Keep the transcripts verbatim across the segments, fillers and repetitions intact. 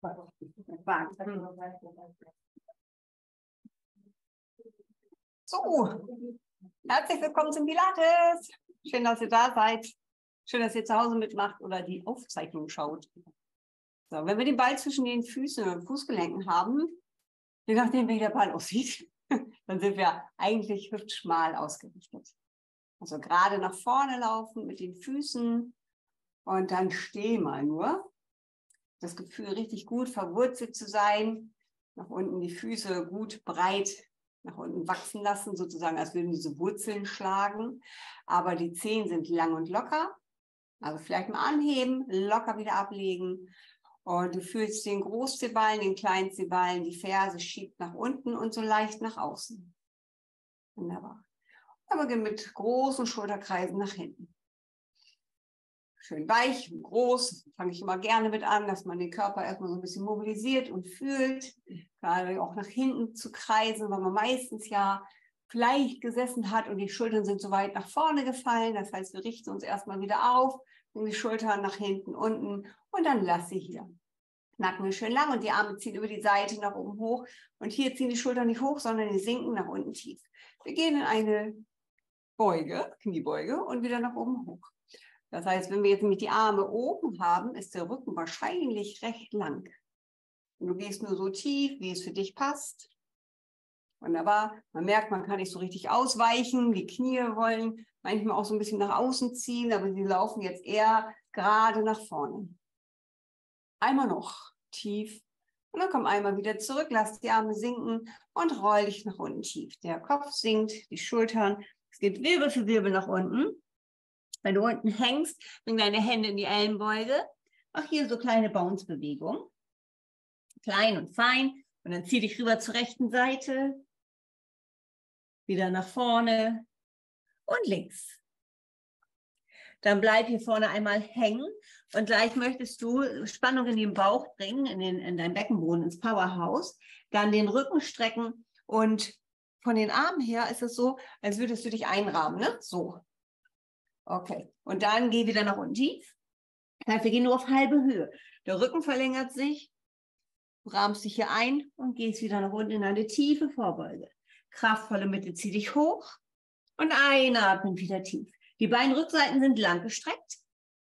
So, herzlich willkommen zum Pilates. Schön, dass ihr da seid. Schön, dass ihr zu Hause mitmacht oder die Aufzeichnung schaut. So, wenn wir den Ball zwischen den Füßen und Fußgelenken haben, je nachdem, wie der Ball aussieht, dann sind wir eigentlich hüftschmal ausgerichtet. Also gerade nach vorne laufen mit den Füßen und dann steh mal nur. Das Gefühl, richtig gut verwurzelt zu sein. Nach unten die Füße gut breit nach unten wachsen lassen, sozusagen, als würden diese Wurzeln schlagen. Aber die Zehen sind lang und locker. Also vielleicht mal anheben, locker wieder ablegen. Und du fühlst den Großzehballen, den Kleinzehballen, die Ferse schiebt nach unten und so leicht nach außen. Wunderbar. Aber gehen mit großen Schulterkreisen nach hinten. Schön weich und groß, fange ich immer gerne mit an, dass man den Körper erstmal so ein bisschen mobilisiert und fühlt, gerade auch nach hinten zu kreisen, weil man meistens ja vielleicht gesessen hat und die Schultern sind so weit nach vorne gefallen. Das heißt, wir richten uns erstmal wieder auf, und die Schultern nach hinten, unten und dann lass sie hier. Nacken ist schön lang und die Arme ziehen über die Seite nach oben hoch. Und hier ziehen die Schultern nicht hoch, sondern die sinken nach unten tief. Wir gehen in eine Beuge, Kniebeuge und wieder nach oben hoch. Das heißt, wenn wir jetzt nämlich die Arme oben haben, ist der Rücken wahrscheinlich recht lang. Und du gehst nur so tief, wie es für dich passt. Wunderbar. Man merkt, man kann nicht so richtig ausweichen. Die Knie wollen manchmal auch so ein bisschen nach außen ziehen, aber sie laufen jetzt eher gerade nach vorne. Einmal noch tief. Und dann komm einmal wieder zurück, lass die Arme sinken und roll dich nach unten tief. Der Kopf sinkt, die Schultern. Es geht Wirbel für Wirbel nach unten. Wenn du unten hängst, bring deine Hände in die Ellenbeuge. Mach hier so kleine Bounce-Bewegungen. Klein und fein. Und dann zieh dich rüber zur rechten Seite. Wieder nach vorne und links. Dann bleib hier vorne einmal hängen. Und gleich möchtest du Spannung in den Bauch bringen, in, den, in dein Beckenboden, ins Powerhouse. Dann den Rücken strecken. Und von den Armen her ist es so, als würdest du dich einrahmen, ne? So. Okay, und dann geh wieder nach unten tief. Das heißt, wir gehen nur auf halbe Höhe. Der Rücken verlängert sich, du rahmst dich hier ein und gehst wieder nach unten in eine tiefe Vorbeuge. Kraftvolle Mitte, zieh dich hoch und einatmen wieder tief. Die Beinrückseiten sind lang gestreckt.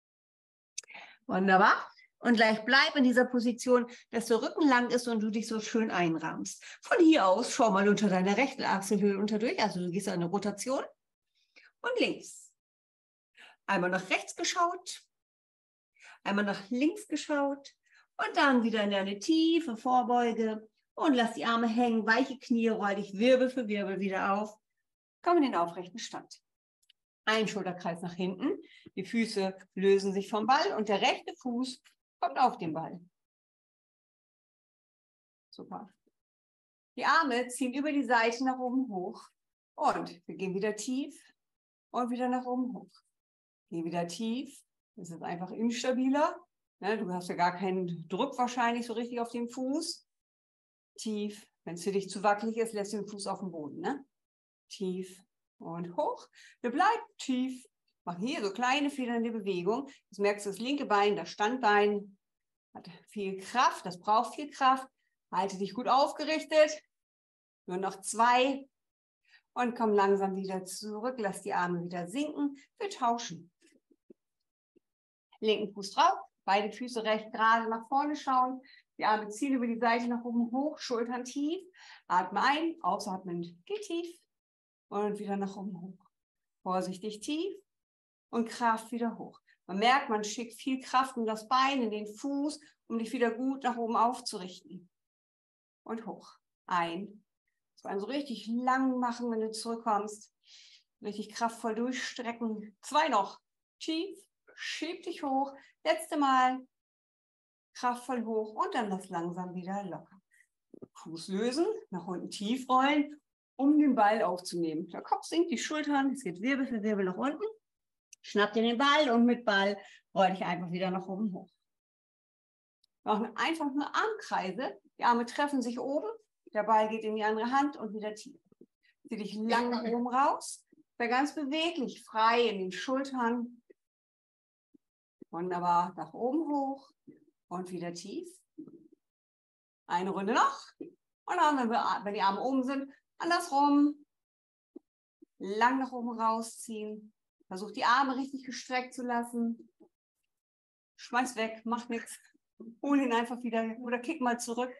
Wunderbar. Und gleich bleib in dieser Position, dass der Rücken lang ist und du dich so schön einrahmst. Von hier aus schau mal unter deiner rechten Achselhöhle unter durch. Also du gehst in eine Rotation und links. Einmal nach rechts geschaut, einmal nach links geschaut und dann wieder in eine tiefe Vorbeuge und lass die Arme hängen, weiche Knie, roll dich Wirbel für Wirbel wieder auf. Komm in den aufrechten Stand. Ein Schulterkreis nach hinten, die Füße lösen sich vom Ball und der rechte Fuß kommt auf den Ball. Super. Die Arme ziehen über die Seite nach oben hoch und wir gehen wieder tief und wieder nach oben hoch. Geh wieder tief. Das ist einfach instabiler. Ne, du hast ja gar keinen Druck wahrscheinlich so richtig auf den Fuß. Tief. Wenn es für dich zu wackelig ist, lässt du den Fuß auf dem Boden. Ne? Tief und hoch. Wir bleiben tief. Mach hier so kleine federnde Bewegungen. Jetzt merkst du das linke Bein, das Standbein hat viel Kraft. Das braucht viel Kraft. Halte dich gut aufgerichtet. Nur noch zwei. Und komm langsam wieder zurück. Lass die Arme wieder sinken. Wir tauschen. Linken Fuß drauf, beide Füße recht gerade nach vorne schauen, die Arme ziehen über die Seite nach oben hoch, Schultern tief, atme ein, ausatmend, geh tief und wieder nach oben hoch. Vorsichtig tief und Kraft wieder hoch. Man merkt, man schickt viel Kraft in das Bein, in den Fuß, um dich wieder gut nach oben aufzurichten. Und hoch. Ein. Das Bein so richtig lang machen, wenn du zurückkommst. Richtig kraftvoll durchstrecken. Zwei noch. Tief. Schieb dich hoch, letzte Mal, kraftvoll hoch und dann lass langsam wieder locker. Fuß lösen, nach unten tief rollen, um den Ball aufzunehmen. Der Kopf sinkt, die Schultern, es geht Wirbel für Wirbel nach unten. Schnapp dir den Ball und mit Ball roll dich einfach wieder nach oben hoch. Machen einfach nur Armkreise, die Arme treffen sich oben, der Ball geht in die andere Hand und wieder tief. Zieh dich lang nach oben raus, sei ganz beweglich, frei in den Schultern. Wunderbar, nach oben hoch und wieder tief Eine Runde noch. Und dann, wenn, wir, wenn die Arme oben sind, andersrum. Lang nach oben rausziehen. Versuch die Arme richtig gestreckt zu lassen. Schmeiß weg, macht nichts. Hol ihn einfach wieder oder kick mal zurück.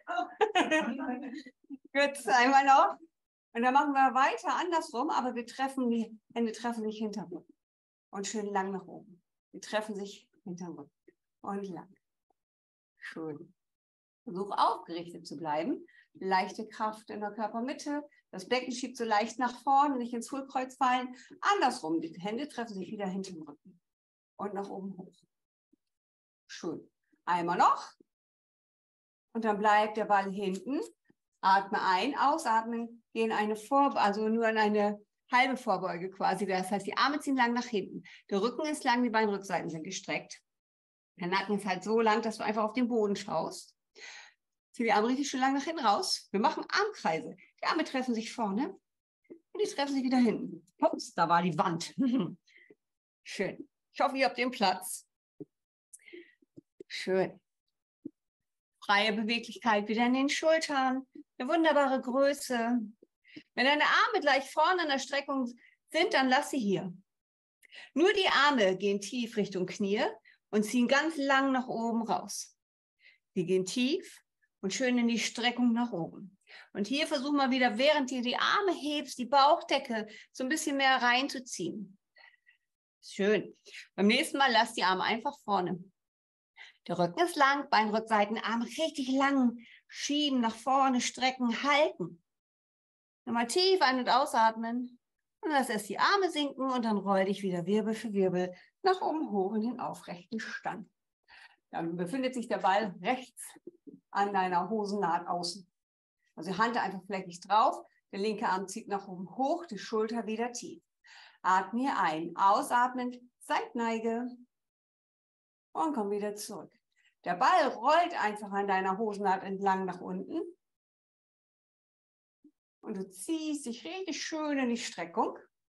Gut, einmal noch. Und dann machen wir weiter andersrum, aber wir treffen, die Hände treffen sich hinterm Rücken. Und schön lang nach oben. Wir treffen sich hinterm Rücken. Und lang. Schön. Versuch aufgerichtet zu bleiben. Leichte Kraft in der Körpermitte. Das Becken schiebt so leicht nach vorne, nicht ins Hohlkreuz fallen. Andersrum, die Hände treffen sich wieder hinterm Rücken. Und nach oben hoch. Schön. Einmal noch. Und dann bleibt der Ball hinten. Atme ein, ausatmen, geh in eine Vorbeuge, also nur in eine halbe Vorbeuge quasi. Das heißt, die Arme ziehen lang nach hinten. Der Rücken ist lang, die Beinrückseiten sind gestreckt. Der Nacken ist halt so lang, dass du einfach auf den Boden schaust. Zieh die Arme richtig schön lang nach hinten raus. Wir machen Armkreise. Die Arme treffen sich vorne und die treffen sich wieder hinten. Ups, da war die Wand. Schön. Ich hoffe, ihr habt den Platz. Schön. Freie Beweglichkeit wieder in den Schultern. Eine wunderbare Größe. Wenn deine Arme gleich vorne in der Streckung sind, dann lass sie hier. Nur die Arme gehen tief Richtung Knie und ziehen ganz lang nach oben raus. Die gehen tief und schön in die Streckung nach oben. Und hier versuch mal wieder, während du die Arme hebst, die Bauchdecke so ein bisschen mehr reinzuziehen. Schön. Beim nächsten Mal lass die Arme einfach vorne. Der Rücken ist lang, Beinrückseiten, Arme richtig lang, schieben, nach vorne, strecken, halten. Nochmal tief ein- und ausatmen. Und lass erst die Arme sinken und dann roll dich wieder Wirbel für Wirbel nach oben hoch in den aufrechten Stand. Dann befindet sich der Ball rechts an deiner Hosennaht außen. Also die Hand einfach flächig drauf, der linke Arm zieht nach oben hoch, die Schulter wieder tief. Atme hier ein, ausatmend, Seitneige. Und komm wieder zurück. Der Ball rollt einfach an deiner Hosennaht entlang nach unten. Und du ziehst dich richtig schön in die Streckung.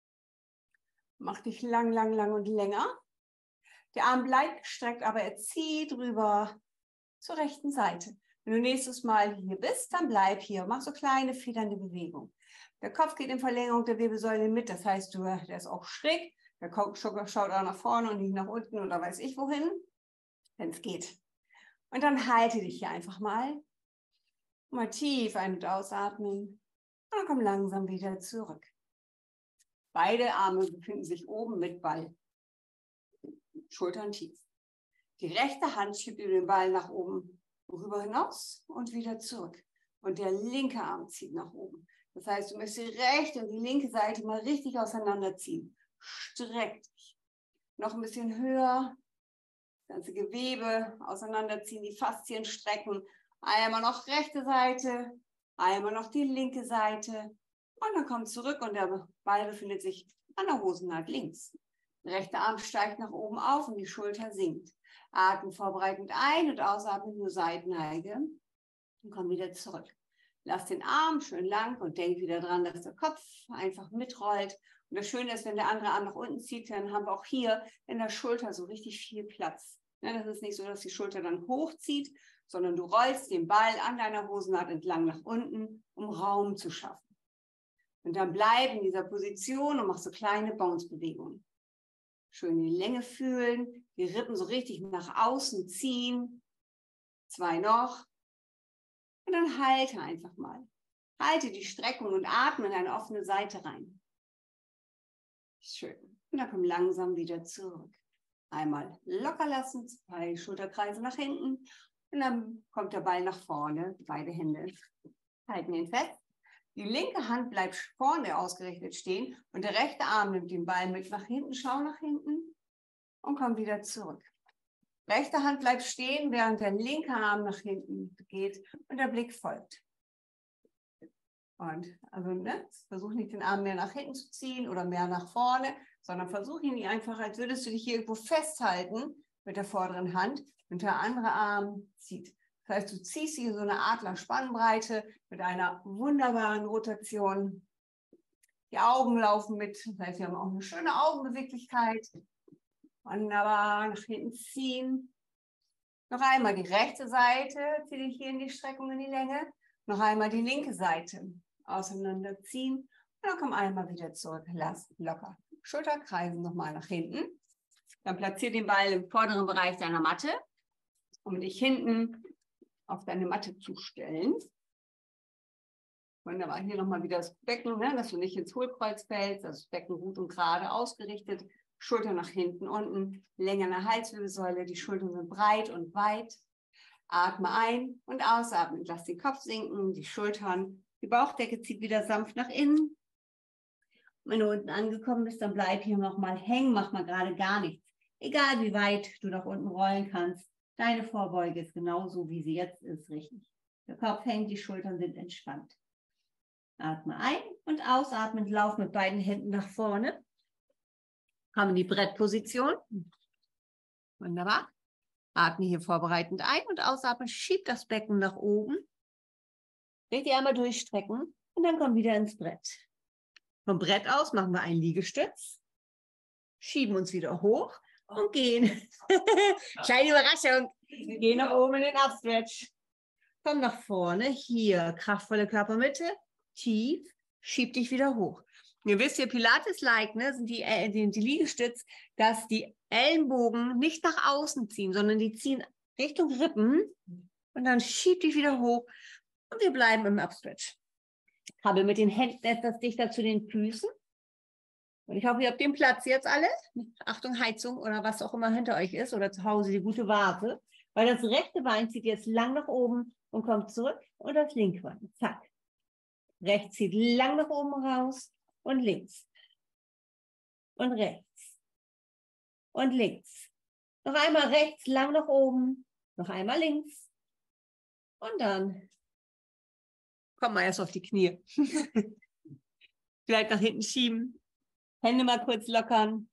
Mach dich lang, lang, lang und länger. Der Arm bleibt gestreckt, aber er zieht rüber zur rechten Seite. Wenn du nächstes Mal hier bist, dann bleib hier. Mach so kleine federnde Bewegungen. Der Kopf geht in Verlängerung der Wirbelsäule mit. Das heißt, du, der ist auch schräg. Der Kopf schaut auch nach vorne und nicht nach unten oder weiß ich wohin, wenn es geht. Und dann halte dich hier einfach mal. Mal tief ein- und ausatmen. Und dann komm langsam wieder zurück. Beide Arme befinden sich oben mit Ball. Schultern tief. Die rechte Hand schiebt über den Ball nach oben rüber hinaus und wieder zurück. Und der linke Arm zieht nach oben. Das heißt, du möchtest die rechte und die linke Seite mal richtig auseinanderziehen. Streck dich. Noch ein bisschen höher. Das ganze Gewebe auseinanderziehen, die Faszien strecken. Einmal noch rechte Seite, einmal noch die linke Seite. Und dann kommt zurück und der Ball befindet sich an der Hosennaht links. Der rechte Arm steigt nach oben auf und die Schulter sinkt. Atmen vorbereitend ein und ausatmen nur Seitenneige. Und komm wieder zurück. Lass den Arm schön lang und denk wieder dran, dass der Kopf einfach mitrollt. Und das Schöne ist, wenn der andere Arm nach unten zieht, dann haben wir auch hier in der Schulter so richtig viel Platz. Ja, das ist nicht so, dass die Schulter dann hochzieht, sondern du rollst den Ball an deiner Hosennaht entlang nach unten, um Raum zu schaffen. Und dann bleib in dieser Position und mach so kleine Bounce-Bewegungen. Schön die Länge fühlen, die Rippen so richtig nach außen ziehen. Zwei noch. Und dann halte einfach mal. Halte die Streckung und atme in eine offene Seite rein. Schön. Und dann komm langsam wieder zurück. Einmal locker lassen, zwei Schulterkreise nach hinten. Und dann kommt der Ball nach vorne. Beide Hände halten ihn fest. Die linke Hand bleibt vorne ausgerichtet stehen und der rechte Arm nimmt den Ball mit nach hinten. Schau nach hinten und komm wieder zurück. Rechte Hand bleibt stehen, während der linke Arm nach hinten geht und der Blick folgt. Und also ne, versuch nicht den Arm mehr nach hinten zu ziehen oder mehr nach vorne, sondern versuch ihn einfach, als würdest du dich hier irgendwo festhalten mit der vorderen Hand und der andere Arm zieht. Das heißt, du ziehst hier so eine Adler-Spannbreite mit einer wunderbaren Rotation. Die Augen laufen mit, das heißt, wir haben auch eine schöne Augenbeweglichkeit. Wunderbar, nach hinten ziehen. Noch einmal die rechte Seite, ziehe ich hier in die Streckung in die Länge. Noch einmal die linke Seite auseinanderziehen. Und dann komm einmal wieder zurück. Lass locker. Schulter kreisen nochmal nach hinten. Dann platziere den Ball im vorderen Bereich deiner Matte, um dich hinten auf deine Matte zu stellen. Wunderbar. Hier nochmal wieder das Becken, ne, dass du nicht ins Hohlkreuz fällst. Das Becken gut und gerade ausgerichtet. Schulter nach hinten, unten. Länge an der Halswirbelsäule. Die Schultern sind breit und weit. Atme ein und ausatmen. Lass den Kopf sinken, die Schultern. Die Bauchdecke zieht wieder sanft nach innen. Wenn du unten angekommen bist, dann bleib hier nochmal hängen. Mach mal gerade gar nichts. Egal wie weit du nach unten rollen kannst. Deine Vorbeuge ist genauso, wie sie jetzt ist, richtig. Der Kopf hängt, die Schultern sind entspannt. Atme ein und ausatmen. Lauf mit beiden Händen nach vorne. Komm in die Brettposition. Wunderbar. Atme hier vorbereitend ein und ausatmen. Schieb das Becken nach oben. Richtig einmal durchstrecken und dann komm wieder ins Brett. Vom Brett aus machen wir einen Liegestütz. Schieben uns wieder hoch und gehen. Kleine Überraschung. Gehen nach oben in den Upstretch. Komm nach vorne. Hier, kraftvolle Körpermitte. Tief. Schieb dich wieder hoch. Ihr wisst ja, Pilates-like, ne, sind die, äh, die, die Liegestütz, dass die Ellenbogen nicht nach außen ziehen, sondern die ziehen Richtung Rippen und dann schiebt dich wieder hoch und wir bleiben im Upstretch. Krabbel mit den Händen etwas dichter zu den Füßen und ich hoffe, ihr habt den Platz jetzt alle. Achtung, Heizung oder was auch immer hinter euch ist oder zu Hause die gute Vase, weil das rechte Bein zieht jetzt lang nach oben und kommt zurück und das linke Bein, zack. Rechts zieht lang nach oben raus. Und links. Und rechts. Und links. Noch einmal rechts, lang nach oben. Noch einmal links. Und dann kommen wir erst auf die Knie. Vielleicht nach hinten schieben. Hände mal kurz lockern.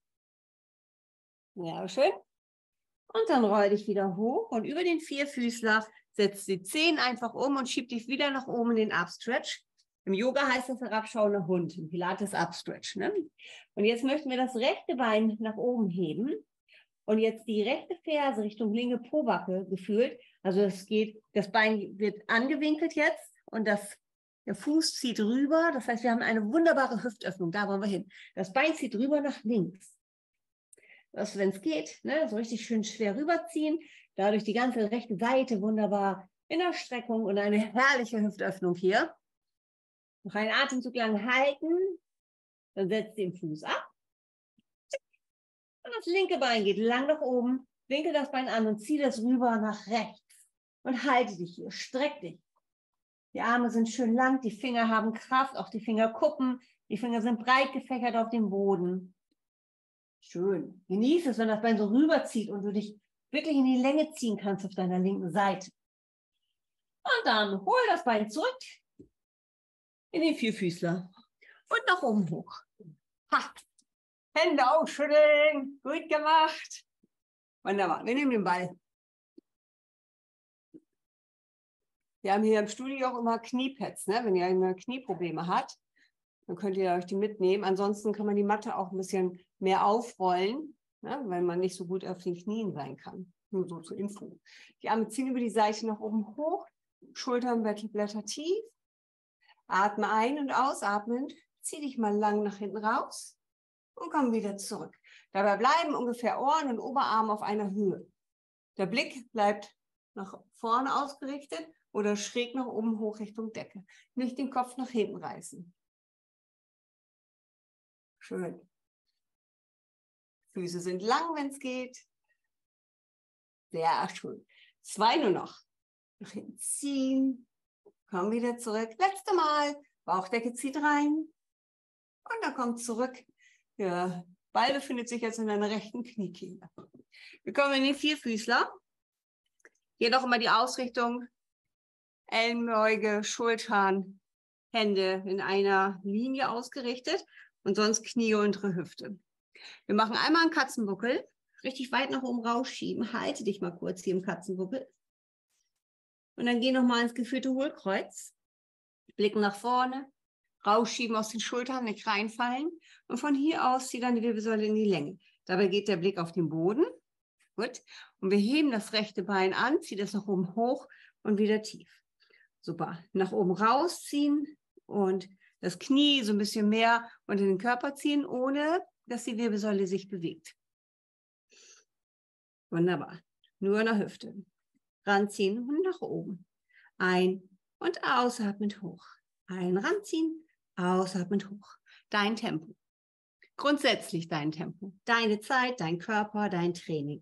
Ja, schön. Und dann roll dich wieder hoch. Und über den Vierfüßler setzt die Zehen einfach um und schieb dich wieder nach oben in den Upstretch. Im Yoga heißt das herabschauender Hund, im Pilates Upstretch. Ne? Und jetzt möchten wir das rechte Bein nach oben heben und jetzt die rechte Ferse Richtung linke Pobacke gefühlt. Also es geht, das Bein wird angewinkelt jetzt und das, der Fuß zieht rüber. Das heißt, wir haben eine wunderbare Hüftöffnung. Da wollen wir hin. Das Bein zieht rüber nach links. Das, wenn es geht, ne, so richtig schön schwer rüberziehen. Dadurch die ganze rechte Seite wunderbar in der Streckung und eine herrliche Hüftöffnung hier. Noch einen Atemzug lang halten, dann setzt den Fuß ab. Und das linke Bein geht lang nach oben, winkel das Bein an und zieh das rüber nach rechts. Und halte dich hier, streck dich. Die Arme sind schön lang, die Finger haben Kraft, auch die Fingerkuppen. Die Finger sind breit gefächert auf dem Boden. Schön. Genieß es, wenn das Bein so rüberzieht und du dich wirklich in die Länge ziehen kannst auf deiner linken Seite. Und dann hol das Bein zurück. In den Vierfüßler und nach oben hoch. Ha. Hände ausschütteln. Gut gemacht. Wunderbar. Wir nehmen den Ball. Wir haben hier im Studio auch immer Kniepads. Ne? Wenn ihr eine Knieprobleme habt, dann könnt ihr euch die mitnehmen. Ansonsten kann man die Matte auch ein bisschen mehr aufrollen, ne? Weil man nicht so gut auf den Knien sein kann. Nur so zur Info. Die Arme ziehen über die Seite nach oben hoch. Schultern, Blätter tief. Atme ein und ausatmend, zieh dich mal lang nach hinten raus und komm wieder zurück. Dabei bleiben ungefähr Ohren und Oberarm auf einer Höhe. Der Blick bleibt nach vorne ausgerichtet oder schräg nach oben hoch Richtung Decke. Nicht den Kopf nach hinten reißen. Schön. Füße sind lang, wenn es geht. Sehr schön. Zwei nur noch. Nach hinten ziehen. Komm wieder zurück. Letzte Mal. Bauchdecke zieht rein. Und dann kommt zurück. Der Ball befindet sich jetzt in deiner rechten Kniekehle. Wir kommen in den Vierfüßler. Hier noch immer die Ausrichtung. Ellenbeuge, Schultern, Hände in einer Linie ausgerichtet. Und sonst Knie, untere Hüfte. Wir machen einmal einen Katzenbuckel. Richtig weit nach oben rausschieben. Halte dich mal kurz hier im Katzenbuckel. Und dann geh nochmal ins geführte Hohlkreuz. Blicken nach vorne. Rausschieben aus den Schultern, nicht reinfallen. Und von hier aus zieh dann die Wirbelsäule in die Länge. Dabei geht der Blick auf den Boden. Gut. Und wir heben das rechte Bein an, ziehen das nach oben hoch und wieder tief. Super. Nach oben rausziehen und das Knie so ein bisschen mehr unter den Körper ziehen, ohne dass die Wirbelsäule sich bewegt. Wunderbar. Nur in der Hüfte. Ranziehen und nach oben. Ein- und ausatmend hoch. Ein, ranziehen, ausatmend hoch. Dein Tempo. Grundsätzlich dein Tempo. Deine Zeit, dein Körper, dein Training.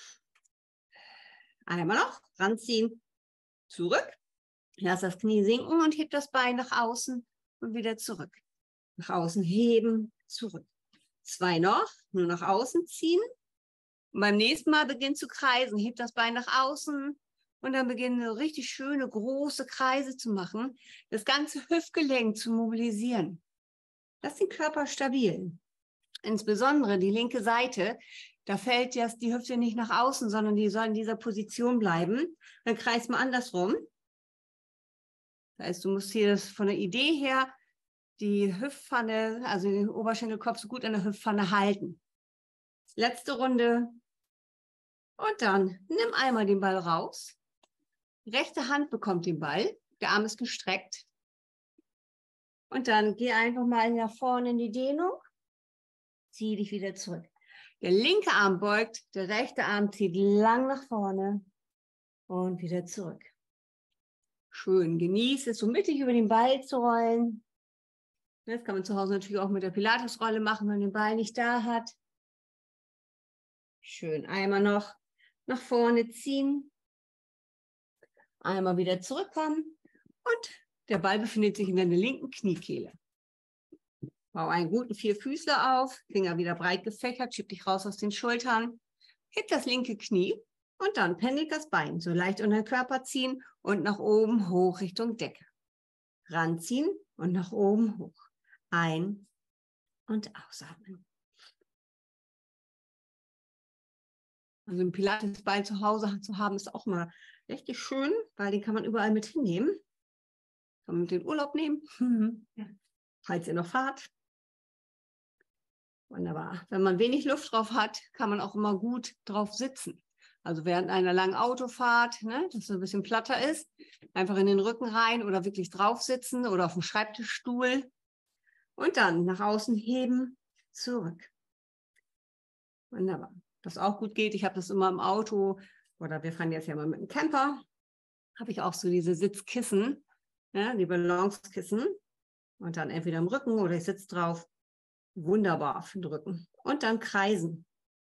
Einmal noch. Ranziehen. Zurück. Lass das Knie sinken und heb das Bein nach außen und wieder zurück. Nach außen heben, zurück. Zwei noch. Nur nach außen ziehen. Und beim nächsten Mal beginnt zu kreisen. Heb das Bein nach außen und dann beginnen so richtig schöne, große Kreise zu machen. Das ganze Hüftgelenk zu mobilisieren. Lass den Körper stabil. Insbesondere die linke Seite. Da fällt jetzt die Hüfte nicht nach außen, sondern die soll in dieser Position bleiben. Dann kreist mal andersrum. Das heißt, du musst hier das von der Idee her die Hüftpfanne, also den Oberschenkelkopf so gut an der Hüftpfanne halten. Letzte Runde. Und dann nimm einmal den Ball raus. Rechte Hand bekommt den Ball. Der Arm ist gestreckt. Und dann geh einfach mal nach vorne in die Dehnung. Zieh dich wieder zurück. Der linke Arm beugt, der rechte Arm zieht lang nach vorne und wieder zurück. Schön, genieß es, so mittig über den Ball zu rollen. Das kann man zu Hause natürlich auch mit der Pilatesrolle machen, wenn man den Ball nicht da hat. Schön, einmal noch nach vorne ziehen. Einmal wieder zurückkommen und der Ball befindet sich in deiner linken Kniekehle. Bau einen guten Vierfüßler auf, Finger wieder breit gefächert, schieb dich raus aus den Schultern. Heb das linke Knie und dann pendelt das Bein so leicht unter den Körper ziehen und nach oben hoch Richtung Decke. Ranziehen und nach oben hoch. Ein- und ausatmen. Also einen Pilatesball zu Hause zu haben, ist auch mal richtig schön, weil den kann man überall mit hinnehmen. Kann man mit in den Urlaub nehmen, falls ihr noch fahrt. Wunderbar. Wenn man wenig Luft drauf hat, kann man auch immer gut drauf sitzen. Also während einer langen Autofahrt, ne, dass es ein bisschen platter ist, einfach in den Rücken rein oder wirklich drauf sitzen oder auf dem Schreibtischstuhl. Und dann nach außen heben, zurück. Wunderbar. Was auch gut geht, ich habe das immer im Auto, oder wir fahren jetzt ja mal mit dem Camper, habe ich auch so diese Sitzkissen, ja, die Balancekissen. Und dann entweder im Rücken oder ich sitze drauf. Wunderbar für den Rücken. Und dann kreisen.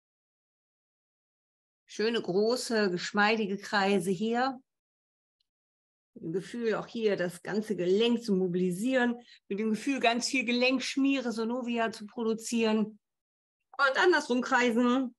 Schöne, große, geschmeidige Kreise hier. Mit dem Gefühl, auch hier das ganze Gelenk zu mobilisieren. Mit dem Gefühl, ganz viel Gelenkschmiere, Synovia zu produzieren. Und andersrum kreisen.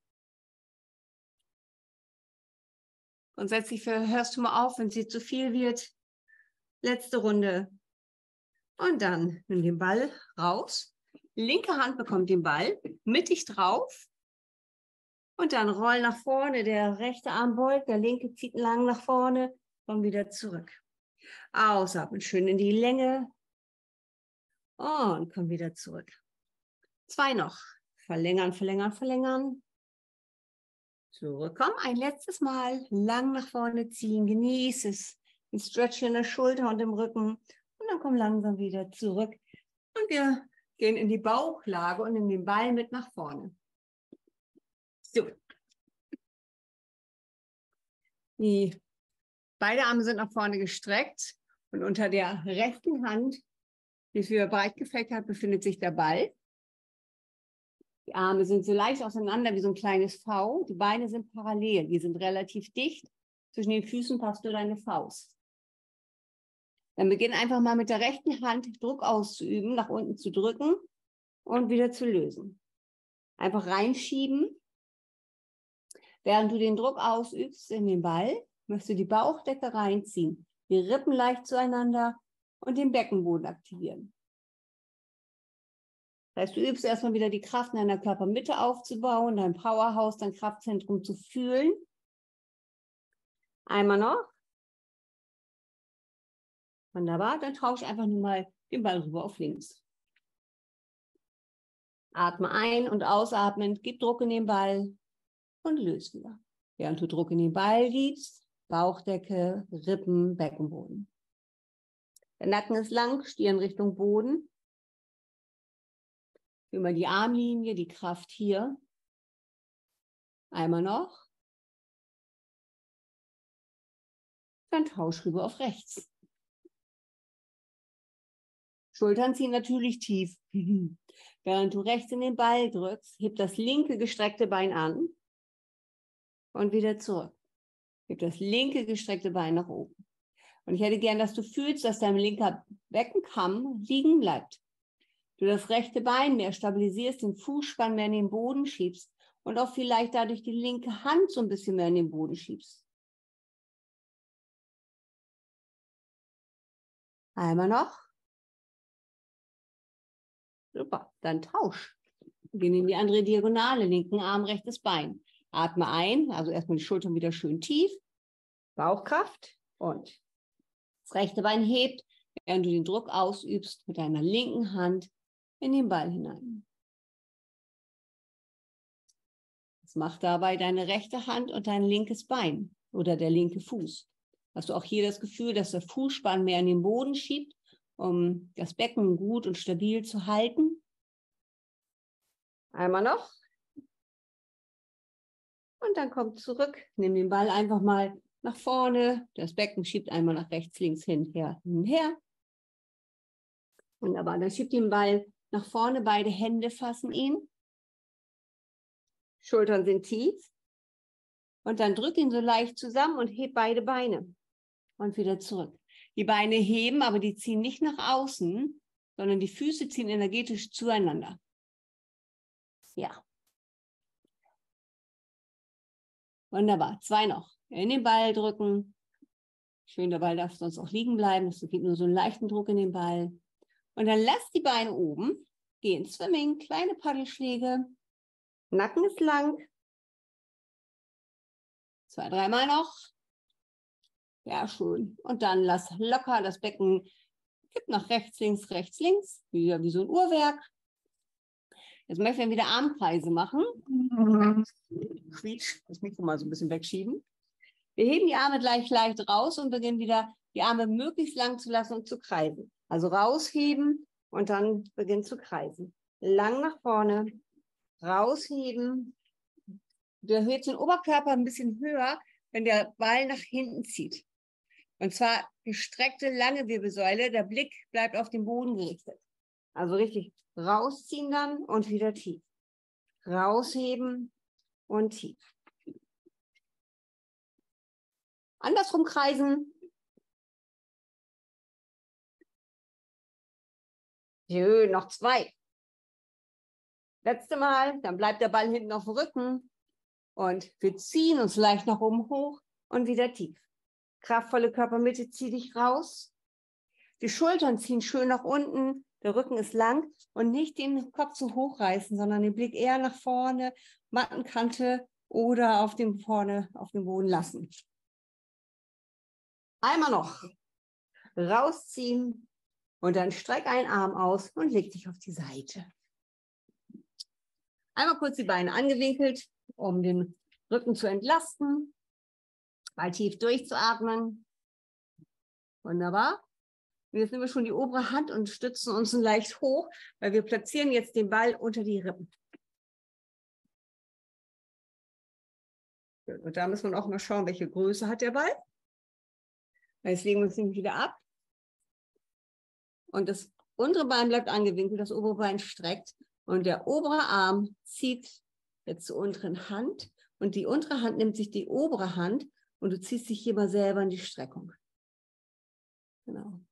Grundsätzlich hörst du mal auf, wenn es dir zu viel wird. Letzte Runde. Und dann nimm den Ball raus. Linke Hand bekommt den Ball, mittig drauf. Und dann roll nach vorne. Der rechte Arm beugt, der linke zieht lang nach vorne. Und wieder zurück. Ausatmen, schön in die Länge. Und komm wieder zurück. Zwei noch. Verlängern, verlängern, verlängern. Zurückkommen. Ein letztes Mal. Lang nach vorne ziehen. Genieß es. Ein Stretch in der Schulter und im Rücken. Und dann komm langsam wieder zurück. Und wir gehen in die Bauchlage und in den Ball mit nach vorne. So. Die beide Arme sind nach vorne gestreckt. Und unter der rechten Hand, die für breit gefächert, befindet sich der Ball. Die Arme sind so leicht auseinander wie so ein kleines V. Die Beine sind parallel, die sind relativ dicht. Zwischen den Füßen passt nur deine Faust. Dann beginn einfach mal mit der rechten Hand Druck auszuüben, nach unten zu drücken und wieder zu lösen. Einfach reinschieben. Während du den Druck ausübst in den Ball, möchtest du die Bauchdecke reinziehen, die Rippen leicht zueinander und den Beckenboden aktivieren. Das heißt, du übst erstmal wieder die Kraft in deiner Körpermitte aufzubauen, dein Powerhouse, dein Kraftzentrum zu fühlen. Einmal noch. Wunderbar, dann tausche einfach nur mal den Ball rüber auf links. Atme ein und ausatmen, gib Druck in den Ball und löse wieder. Während du Druck in den Ball gibst, Bauchdecke, Rippen, Beckenboden. Der Nacken ist lang, Stirn Richtung Boden. Immer die Armlinie, die Kraft hier. Einmal noch. Dann tausch rüber auf rechts. Schultern ziehen natürlich tief. Während du rechts in den Ball drückst, heb das linke gestreckte Bein an und wieder zurück. Heb das linke gestreckte Bein nach oben. Und ich hätte gern, dass du fühlst, dass dein linker Beckenkamm liegen bleibt. Du das rechte Bein mehr stabilisierst, den Fußspann mehr in den Boden schiebst und auch vielleicht dadurch die linke Hand so ein bisschen mehr in den Boden schiebst. Einmal noch. Super, dann tausch. Gehen in die andere Diagonale, linken Arm, rechtes Bein. Atme ein, also erstmal die Schultern wieder schön tief. Bauchkraft und das rechte Bein hebt, während du den Druck ausübst, mit deiner linken Hand in den Ball hinein. Das macht dabei deine rechte Hand und dein linkes Bein oder der linke Fuß. Hast du auch hier das Gefühl, dass der Fußspann mehr in den Boden schiebt, um das Becken gut und stabil zu halten. Einmal noch. Und dann kommt zurück. Nimm den Ball einfach mal nach vorne. Das Becken schiebt einmal nach rechts, links, hin, her, hin, her. Wunderbar. Dann schiebt den Ball nach vorne. Beide Hände fassen ihn. Schultern sind tief. Und dann drück ihn so leicht zusammen und heb beide Beine. Und wieder zurück. Die Beine heben, aber die ziehen nicht nach außen, sondern die Füße ziehen energetisch zueinander. Ja. Wunderbar. Zwei noch. In den Ball drücken. Schön, der Ball darf sonst auch liegen bleiben. Es gibt nur so einen leichten Druck in den Ball. Und dann lass die Beine oben. Geh ins Swimming. Kleine Paddelschläge. Nacken ist lang. Zwei, dreimal noch. Ja, schön. Und dann lass locker das Becken, kipp nach rechts, links, rechts, links. Wieder wie so ein Uhrwerk. Jetzt möchten wir wieder Armkreise machen. Quietsch, das Mikro mal so ein bisschen wegschieben. Wir heben die Arme gleich leicht raus und beginnen wieder, die Arme möglichst lang zu lassen und zu kreisen. Also rausheben und dann beginnen zu kreisen. Lang nach vorne, rausheben. Du erhöhst den Oberkörper ein bisschen höher, wenn der Ball nach hinten zieht. Und zwar gestreckte, lange Wirbelsäule, der Blick bleibt auf den Boden gerichtet. Also richtig rausziehen dann und wieder tief. Rausheben und tief. Andersrum kreisen. Schön, noch zwei. Letzte Mal, dann bleibt der Ball hinten auf dem Rücken. Und wir ziehen uns leicht nach oben hoch und wieder tief. Kraftvolle Körpermitte, zieh dich raus. Die Schultern ziehen schön nach unten, der Rücken ist lang und nicht den Kopf zu hoch reißen, sondern den Blick eher nach vorne, Mattenkante oder auf dem vorne auf dem Boden lassen. Einmal noch. Rausziehen und dann streck einen Arm aus und leg dich auf die Seite. Einmal kurz die Beine angewinkelt, um den Rücken zu entlasten. Mal tief durchzuatmen. Wunderbar. Und jetzt nehmen wir schon die obere Hand und stützen uns leicht hoch, weil wir platzieren jetzt den Ball unter die Rippen. Und da müssen wir auch mal schauen, welche Größe hat der Ball. Jetzt legen wir uns nämlich wieder ab. Und das untere Bein bleibt angewinkelt, das obere Bein streckt. Und der obere Arm zieht jetzt zur unteren Hand. Und die untere Hand nimmt sich die obere Hand. Und du ziehst dich hier mal selber in die Streckung. Genau.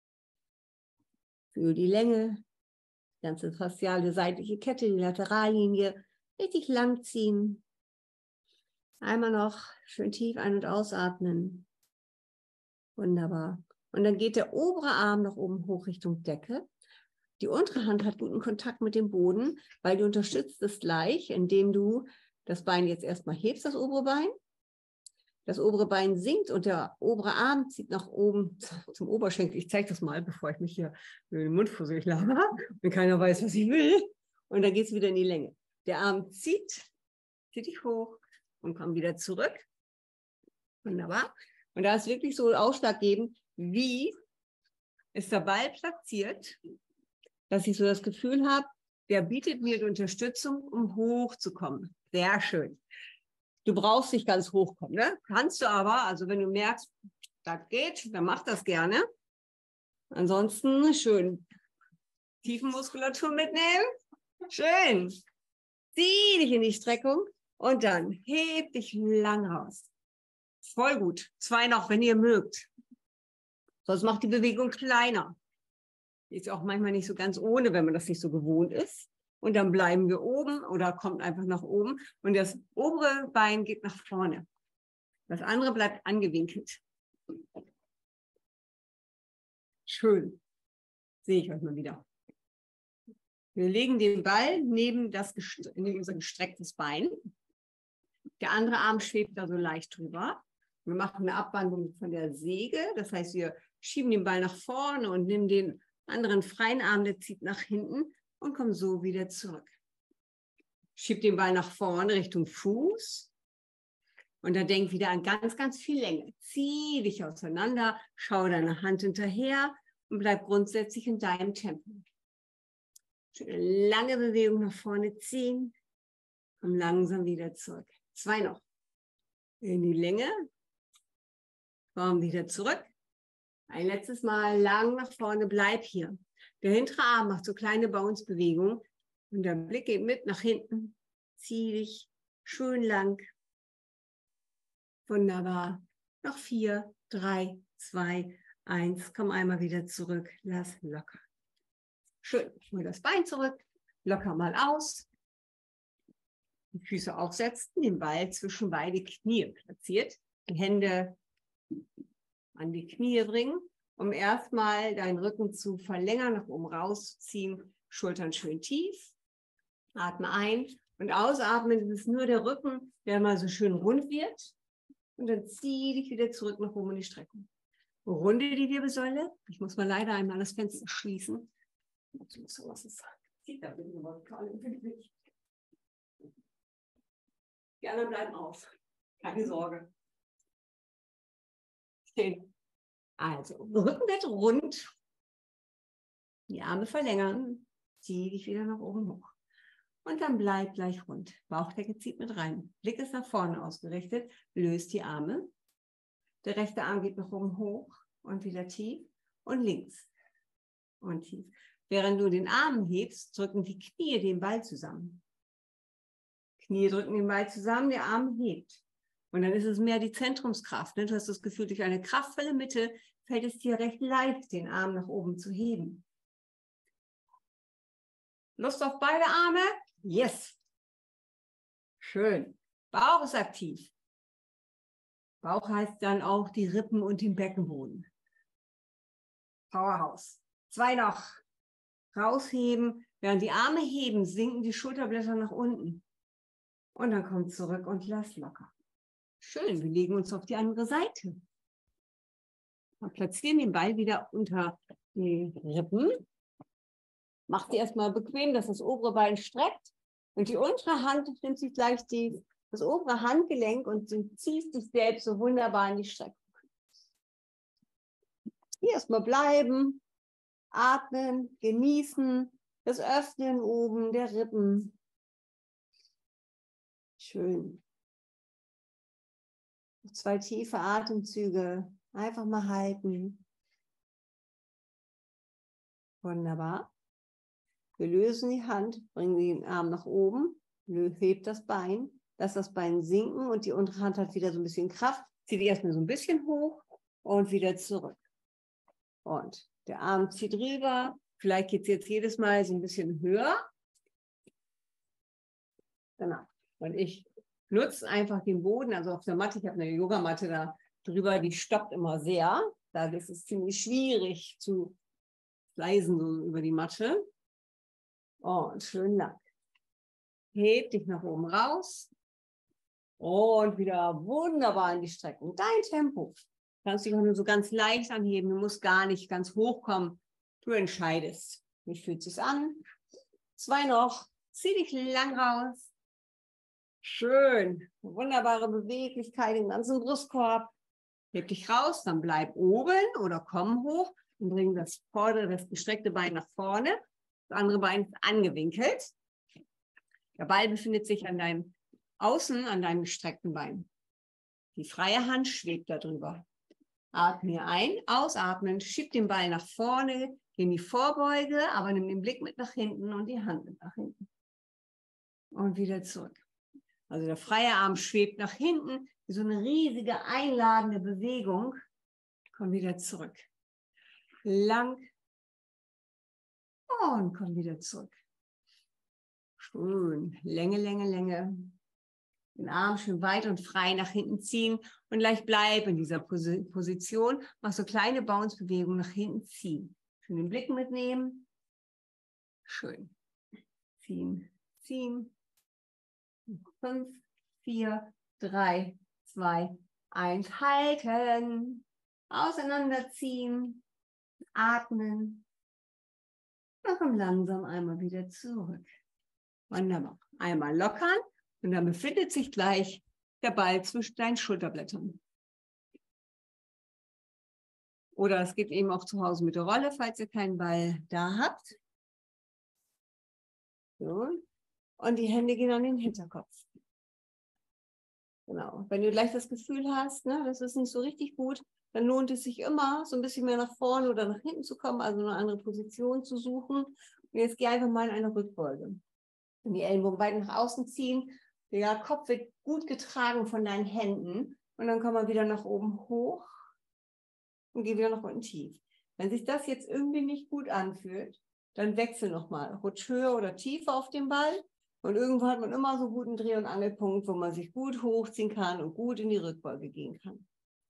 Für die Länge, die ganze fasziale seitliche Kette, die Laterallinie, richtig lang ziehen. Einmal noch schön tief ein- und ausatmen. Wunderbar. Und dann geht der obere Arm nach oben hoch Richtung Decke. Die untere Hand hat guten Kontakt mit dem Boden, weil du unterstützt es gleich, indem du das Bein jetzt erstmal hebst, das obere Bein. Das obere Bein sinkt und der obere Arm zieht nach oben zum Oberschenkel. Ich zeige das mal, bevor ich mich hier in den Mund fusselig laber, wenn keiner weiß, was ich will. Und dann geht es wieder in die Länge. Der Arm zieht, zieht dich hoch und komm wieder zurück. Wunderbar. Und da ist wirklich so ausschlaggebend, wie ist der Ball platziert, dass ich so das Gefühl habe, der bietet mir die Unterstützung, um hochzukommen. Sehr schön. Du brauchst nicht ganz hochkommen, ne? Kannst du aber, also wenn du merkst, das geht, dann mach das gerne. Ansonsten schön Tiefenmuskulatur mitnehmen. Schön. Zieh dich in die Streckung und dann heb dich lang raus. Voll gut. Zwei noch, wenn ihr mögt. Sonst macht die Bewegung kleiner. Ist auch manchmal nicht so ganz ohne, wenn man das nicht so gewohnt ist. Und dann bleiben wir oben oder kommt einfach nach oben. Und das obere Bein geht nach vorne. Das andere bleibt angewinkelt. Schön. Sehe ich euch mal wieder. Wir legen den Ball neben, das, neben unser gestrecktes Bein. Der andere Arm schwebt da so leicht drüber. Wir machen eine Abwandlung von der Säge. Das heißt, wir schieben den Ball nach vorne und nehmen den anderen freien Arm, der zieht nach hinten und kommen so wieder zurück. Schieb den Ball nach vorne Richtung Fuß. Und dann denk wieder an ganz, ganz viel Länge. Zieh dich auseinander, schau deine Hand hinterher und bleib grundsätzlich in deinem Tempo. Schöne lange Bewegung nach vorne ziehen und langsam wieder zurück. Zwei noch. In die Länge. Komm wieder zurück. Ein letztes Mal lang nach vorne, bleib hier. Der hintere Arm macht so kleine Bounce-Bewegungen und der Blick geht mit nach hinten. Zieh dich schön lang. Wunderbar. Noch vier, drei, zwei, eins. Komm einmal wieder zurück. Lass locker. Schön. Hol das Bein zurück. Locker mal aus. Die Füße aufsetzen. Den Ball zwischen beide Knie platziert. Die Hände an die Knie bringen, um erstmal deinen Rücken zu verlängern, nach oben rauszuziehen. Schultern schön tief. Atme ein und ausatmen. Das ist nur der Rücken, der mal so schön rund wird. Und dann zieh dich wieder zurück nach oben in die Streckung. Runde die Wirbelsäule. Ich muss mal leider einmal das Fenster schließen. Die anderen bleiben auf. Keine Sorge. Schön. Also, Rücken wird rund. Die Arme verlängern. Zieh dich wieder nach oben hoch. Und dann bleib gleich rund. Bauchdecke zieht mit rein. Blick ist nach vorne ausgerichtet. Löst die Arme. Der rechte Arm geht nach oben hoch und wieder tief. Und links. Und tief. Während du den Arm hebst, drücken die Knie den Ball zusammen. Knie drücken den Ball zusammen, der Arm hebt. Und dann ist es mehr die Zentrumskraft. Ne? Du hast das Gefühl, durch eine kraftvolle Mitte fällt es dir recht leicht, den Arm nach oben zu heben. Lust auf beide Arme? Yes. Schön. Bauch ist aktiv. Bauch heißt dann auch die Rippen und den Beckenboden. Powerhouse. Zwei noch. Rausheben. Während die Arme heben, sinken die Schulterblätter nach unten. Und dann komm zurück und lass locker. Schön, wir legen uns auf die andere Seite. Und platzieren den Ball wieder unter die Rippen. Mach dir erstmal bequem, dass das obere Bein streckt. Und die untere Hand nimmt sich gleich die, das obere Handgelenk und du ziehst dich selbst so wunderbar in die Streckung. Hier erstmal bleiben, atmen, genießen, das Öffnen oben der Rippen. Schön. Zwei tiefe Atemzüge. Einfach mal halten. Wunderbar. Wir lösen die Hand, bringen den Arm nach oben, hebt das Bein, lass das Bein sinken und die untere Hand hat wieder so ein bisschen Kraft. Zieht erstmal so ein bisschen hoch und wieder zurück. Und der Arm zieht rüber. Vielleicht geht es jetzt jedes Mal so ein bisschen höher. Genau. Und ich nutze einfach den Boden, also auf der Matte, ich habe eine Yogamatte da drüber, die stoppt immer sehr. Da ist es ziemlich schwierig zu leisen so über die Matte. Und schön lang. Heb dich nach oben raus. Und wieder wunderbar in die Streckung. Dein Tempo. Du kannst dich auch nur so ganz leicht anheben. Du musst gar nicht ganz hoch kommen. Du entscheidest. Wie fühlt es sich an? Zwei noch. Zieh dich lang raus. Schön. Wunderbare Beweglichkeit im ganzen Brustkorb. Heb dich raus, dann bleib oben oder komm hoch und bring das vordere, das gestreckte Bein nach vorne. Das andere Bein ist angewinkelt. Der Ball befindet sich an deinem Außen, an deinem gestreckten Bein. Die freie Hand schwebt darüber. Atme ein, ausatmen, schieb den Ball nach vorne, geh in die Vorbeuge, aber nimm den Blick mit nach hinten und die Hand mit nach hinten. Und wieder zurück. Also der freie Arm schwebt nach hinten, wie so eine riesige einladende Bewegung. Komm wieder zurück. Lang. Und komm wieder zurück. Schön. Länge, Länge, Länge. Den Arm schön weit und frei nach hinten ziehen und gleich bleib in dieser Position. Mach so kleine Bounce-Bewegungen nach hinten ziehen. Schön den Blick mitnehmen. Schön. Ziehen, ziehen. Fünf, vier, drei, zwei, eins. Halten. Auseinanderziehen. Atmen. Und komm langsam einmal wieder zurück. Wunderbar. Einmal lockern. Und dann befindet sich gleich der Ball zwischen deinen Schulterblättern. Oder es geht eben auch zu Hause mit der Rolle, falls ihr keinen Ball da habt. So. Und die Hände gehen an den Hinterkopf. Genau. Wenn du gleich das Gefühl hast, ne, das ist nicht so richtig gut, dann lohnt es sich immer, so ein bisschen mehr nach vorne oder nach hinten zu kommen, also eine andere Position zu suchen. Und jetzt geh einfach mal in eine Rückbeuge. Und die Ellenbogen weit nach außen ziehen. Der Kopf wird gut getragen von deinen Händen. Und dann komm mal wieder nach oben hoch und geh wieder nach unten tief. Wenn sich das jetzt irgendwie nicht gut anfühlt, dann wechsel nochmal. Rutsch höher oder tiefer auf den Ball. Und irgendwo hat man immer so einen guten Dreh- und Angelpunkt, wo man sich gut hochziehen kann und gut in die Rückbeuge gehen kann.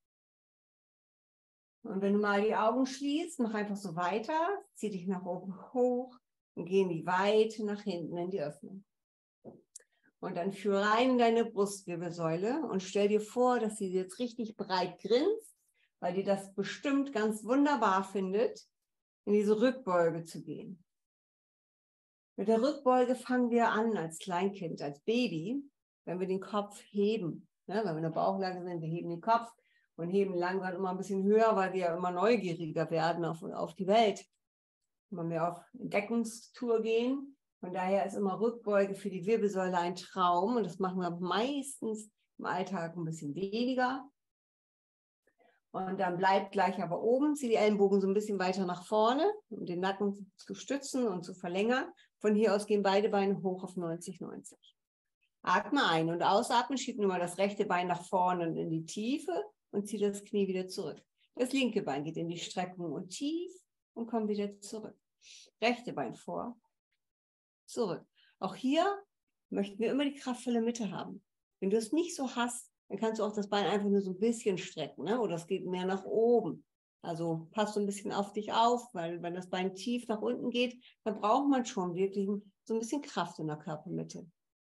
Und wenn du mal die Augen schließt, mach einfach so weiter. Zieh dich nach oben hoch und geh in die Weite nach hinten in die Öffnung. Und dann führe rein in deine Brustwirbelsäule und stell dir vor, dass sie jetzt richtig breit grinst, weil die das bestimmt ganz wunderbar findet, in diese Rückbeuge zu gehen. Mit der Rückbeuge fangen wir an als Kleinkind, als Baby, wenn wir den Kopf heben. Ne? Wenn wir in der Bauchlage sind, wir heben den Kopf und heben langsam immer ein bisschen höher, weil wir ja immer neugieriger werden auf, auf die Welt. Wenn wir auf Entdeckungstour gehen. Von daher ist immer Rückbeuge für die Wirbelsäule ein Traum und das machen wir meistens im Alltag ein bisschen weniger. Und dann bleibt gleich aber oben, zieh die Ellenbogen so ein bisschen weiter nach vorne, um den Nacken zu stützen und zu verlängern. Von hier aus gehen beide Beine hoch auf neunzig neunzig. Atme ein und ausatmen, schieb nur mal das rechte Bein nach vorne und in die Tiefe und zieh das Knie wieder zurück. Das linke Bein geht in die Streckung und tief und kommt wieder zurück. Rechte Bein vor, zurück. Auch hier möchten wir immer die kraftvolle Mitte haben. Wenn du es nicht so hast, dann kannst du auch das Bein einfach nur so ein bisschen strecken, ne? Oder es geht mehr nach oben. Also passt so ein bisschen auf dich auf, weil wenn das Bein tief nach unten geht, dann braucht man schon wirklich so ein bisschen Kraft in der Körpermitte.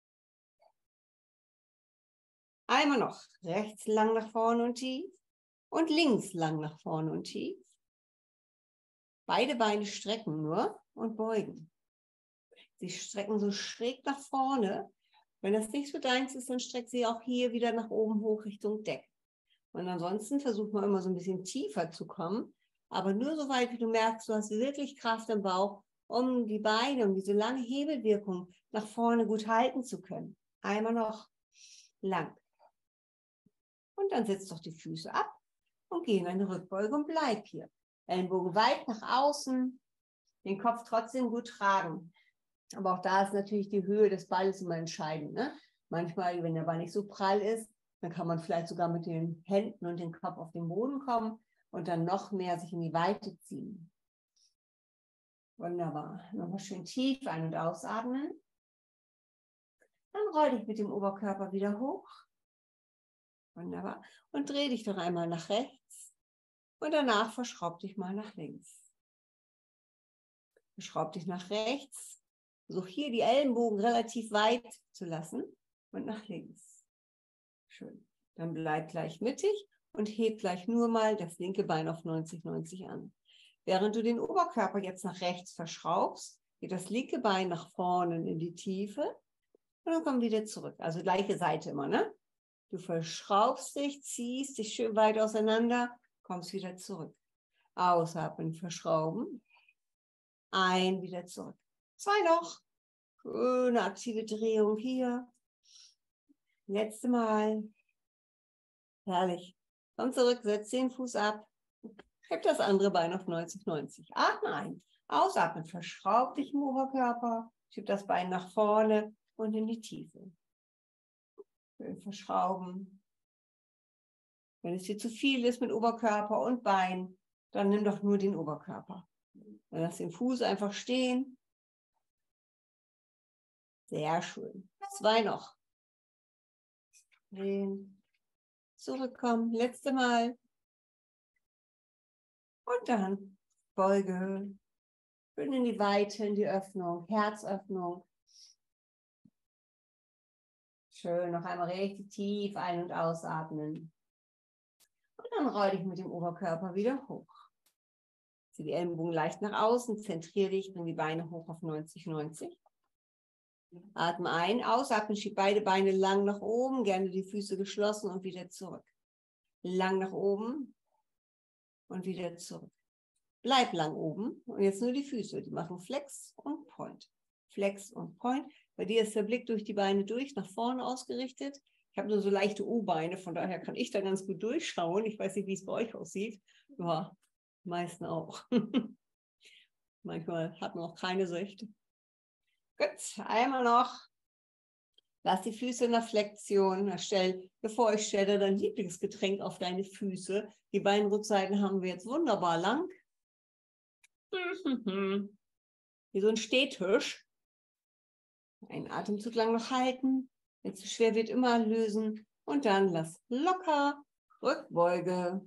Einmal noch rechts lang nach vorne und tief und links lang nach vorne und tief. Beide Beine strecken nur und beugen. Sie strecken so schräg nach vorne. Wenn das nicht so deins ist, dann streckt sie auch hier wieder nach oben hoch Richtung Decke. Und ansonsten versucht man immer so ein bisschen tiefer zu kommen, aber nur so weit, wie du merkst, du hast wirklich Kraft im Bauch, um die Beine, um diese lange Hebelwirkung nach vorne gut halten zu können. Einmal noch lang. Und dann setz doch die Füße ab und geh in eine Rückbeuge und bleib hier. Ellenbogen weit nach außen, den Kopf trotzdem gut tragen. Aber auch da ist natürlich die Höhe des Balles immer entscheidend. Ne? Manchmal, wenn der Ball nicht so prall ist, dann kann man vielleicht sogar mit den Händen und dem Kopf auf den Boden kommen und dann noch mehr sich in die Weite ziehen. Wunderbar. Nochmal schön tief ein- und ausatmen. Dann roll dich mit dem Oberkörper wieder hoch. Wunderbar. Und dreh dich doch einmal nach rechts. Und danach verschraub dich mal nach links. Verschraub dich nach rechts. Versuch hier die Ellenbogen relativ weit zu lassen. Und nach links. Schön. Dann bleib gleich mittig und heb gleich nur mal das linke Bein auf neunzig neunzig an. Während du den Oberkörper jetzt nach rechts verschraubst, geht das linke Bein nach vorne in die Tiefe Und dann komm wieder zurück. Also gleiche Seite immer, ne? Du verschraubst dich, ziehst dich schön weit auseinander, kommst wieder zurück. Ausatmen, verschrauben. Ein, wieder zurück. Zwei noch. Schöne aktive Drehung hier. Letzte Mal. Herrlich. Komm zurück, setz den Fuß ab. Heb das andere Bein auf neunzig neunzig. Atme ein. Ausatmen, verschraub dich im Oberkörper. Schieb das Bein nach vorne und in die Tiefe. Schön verschrauben. Wenn es dir zu viel ist mit Oberkörper und Bein, dann nimm doch nur den Oberkörper. Dann lass den Fuß einfach stehen. Sehr schön. Zwei noch. Drehen. Zurückkommen. Letzte Mal. Und dann Beuge. Schön in die Weite, in die Öffnung. Herzöffnung. Schön. Noch einmal richtig tief ein- und ausatmen. Und dann roll dich mit dem Oberkörper wieder hoch. Zieh die Ellenbogen leicht nach außen. Zentriere dich. Bring die Beine hoch auf neunzig neunzig. Atme ein, ausatmen, schieb beide Beine lang nach oben, gerne die Füße geschlossen und wieder zurück. Lang nach oben und wieder zurück. Bleib lang oben und jetzt nur die Füße, die machen Flex und Point. Flex und Point. Bei dir ist der Blick durch die Beine durch, nach vorne ausgerichtet. Ich habe nur so leichte U-Beine, von daher kann ich da ganz gut durchschauen. Ich weiß nicht, wie es bei euch aussieht. Ja, die meisten auch. Manchmal hat man auch keine Sächte. Gut, einmal noch. Lass die Füße in der Flexion. Stell, bevor ich stelle, dein Lieblingsgetränk auf deine Füße. Die beiden Rückseiten haben wir jetzt wunderbar lang. Wie so ein Stehtisch. Einen Atemzug lang noch halten. Wenn es zu schwer wird, immer lösen. Und dann lass locker. Rückbeuge.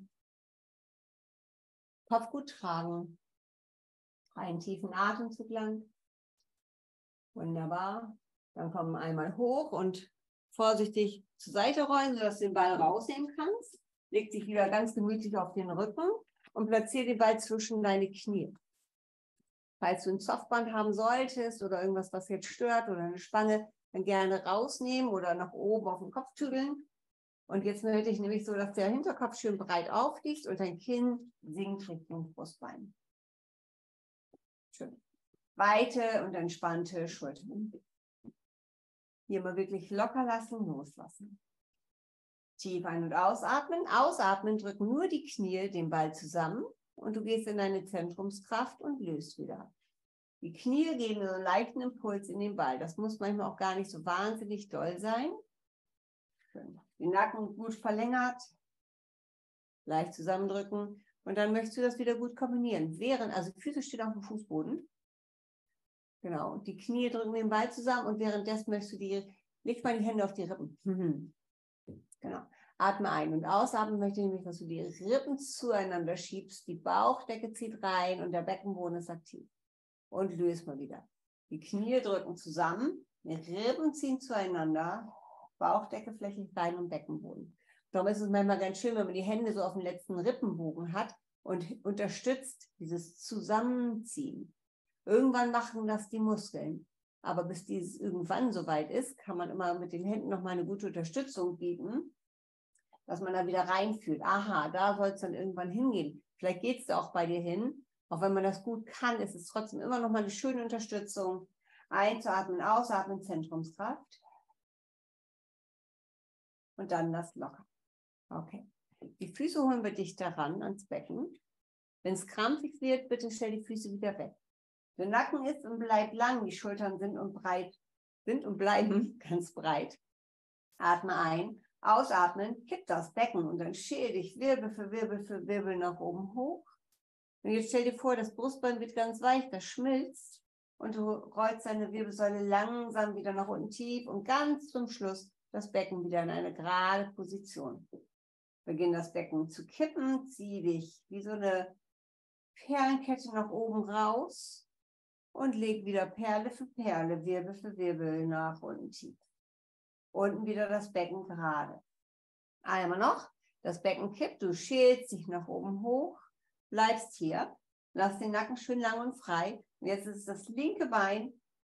Kopf gut tragen. Einen tiefen Atemzug lang. Wunderbar. Dann kommen einmal hoch und vorsichtig zur Seite rollen, sodass du den Ball rausnehmen kannst. Leg dich wieder ganz gemütlich auf den Rücken und platziere den Ball zwischen deine Knie. Falls du ein Softband haben solltest oder irgendwas, was jetzt stört oder eine Spange, dann gerne rausnehmen oder nach oben auf den Kopf tüdeln. Und jetzt möchte ich nämlich so, dass der Hinterkopf schön breit aufliegt und dein Kinn sinkt Richtung Brustbein. Schön. Weite und entspannte Schultern. Hier mal wirklich locker lassen, loslassen. Tief ein- und ausatmen. Ausatmen, drück nur die Knie, den Ball zusammen und du gehst in deine Zentrumskraft und löst wieder. Die Knie geben so einen leichten Impuls in den Ball. Das muss manchmal auch gar nicht so wahnsinnig doll sein. Schön. Den Nacken gut verlängert. Leicht zusammendrücken. Und dann möchtest du das wieder gut kombinieren. Während, also die Füße stehen auf dem Fußboden. Genau. Und die Knie drücken den Ball zusammen und währenddessen möchtest du die, leg mal die Hände auf die Rippen. Mhm. Genau. Atme ein und ausatmen möchte ich nämlich, dass du die Rippen zueinander schiebst. Die Bauchdecke zieht rein und der Beckenboden ist aktiv. Und löst mal wieder. Die Knie drücken zusammen. Die Rippen ziehen zueinander. Bauchdecke flächig rein und Beckenboden. Darum ist es manchmal ganz schön, wenn man die Hände so auf dem letzten Rippenbogen hat und unterstützt dieses Zusammenziehen. Irgendwann machen das die Muskeln. Aber bis dieses irgendwann soweit ist, kann man immer mit den Händen nochmal eine gute Unterstützung geben, dass man da wieder reinfühlt. Aha, da soll es dann irgendwann hingehen. Vielleicht geht es da auch bei dir hin. Auch wenn man das gut kann, ist es trotzdem immer nochmal eine schöne Unterstützung. Einzuatmen, ausatmen, Zentrumskraft. Und dann das locker. Okay. Die Füße holen wir dichter ran ans Becken. Wenn es krampfig wird, bitte stell die Füße wieder weg. Der Nacken ist und bleibt lang, die Schultern sind und breit, sind und bleiben ganz breit. Atme ein, ausatmen, kipp das Becken und dann schäl dich Wirbel für Wirbel für Wirbel nach oben hoch. Und jetzt stell dir vor, das Brustbein wird ganz weich, das schmilzt und du rollst deine Wirbelsäule langsam wieder nach unten tief und ganz zum Schluss das Becken wieder in eine gerade Position. Beginn das Becken zu kippen, zieh dich wie so eine Perlenkette nach oben raus. Und leg wieder Perle für Perle, Wirbel für Wirbel nach unten tief. Unten wieder das Becken gerade. Einmal noch. Das Becken kippt, du schälst dich nach oben hoch, bleibst hier. Lass den Nacken schön lang und frei. Und jetzt ist das linke Bein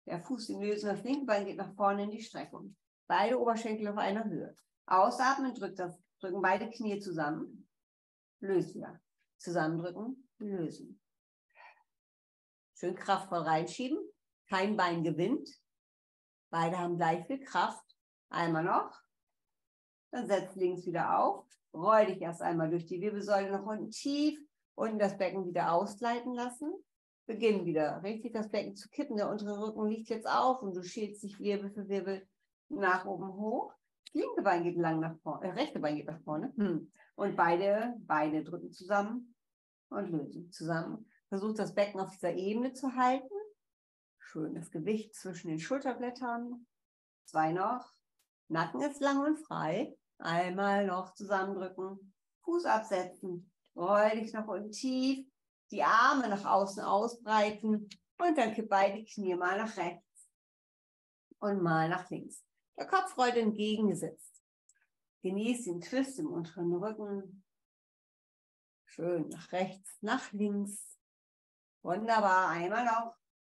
Der Fuß im Lösen, das linke Bein geht nach vorne in die Streckung. Beide Oberschenkel auf einer Höhe. Ausatmen, drückt das, drücken beide Knie zusammen. Lösen wieder. Zusammendrücken, lösen. Schön kraftvoll reinschieben. Kein Bein gewinnt. Beide haben gleich viel Kraft. Einmal noch. Dann setzt links wieder auf. Roll dich erst einmal durch die Wirbelsäule nach unten tief. Unten das Becken wieder ausgleiten lassen. Beginn wieder richtig das Becken zu kippen. Der untere Rücken liegt jetzt auf und du schielst dich Wirbel für Wirbel nach oben hoch. Das linke Bein geht lang nach vorne, äh, rechte Bein geht nach vorne. Hm. Und beide Beine drücken zusammen und lösen zusammen. Versucht das Becken auf dieser Ebene zu halten. Schön das Gewicht zwischen den Schulterblättern. Zwei noch. Nacken ist lang und frei. Einmal noch zusammendrücken. Fuß absetzen. Roll dich nach unten tief. Die Arme nach außen ausbreiten. Und dann kipp beide Knie mal nach rechts. Und mal nach links. Der Kopf rollt entgegengesetzt. Genieß den Twist im unteren Rücken. Schön nach rechts, nach links. Wunderbar. Einmal noch.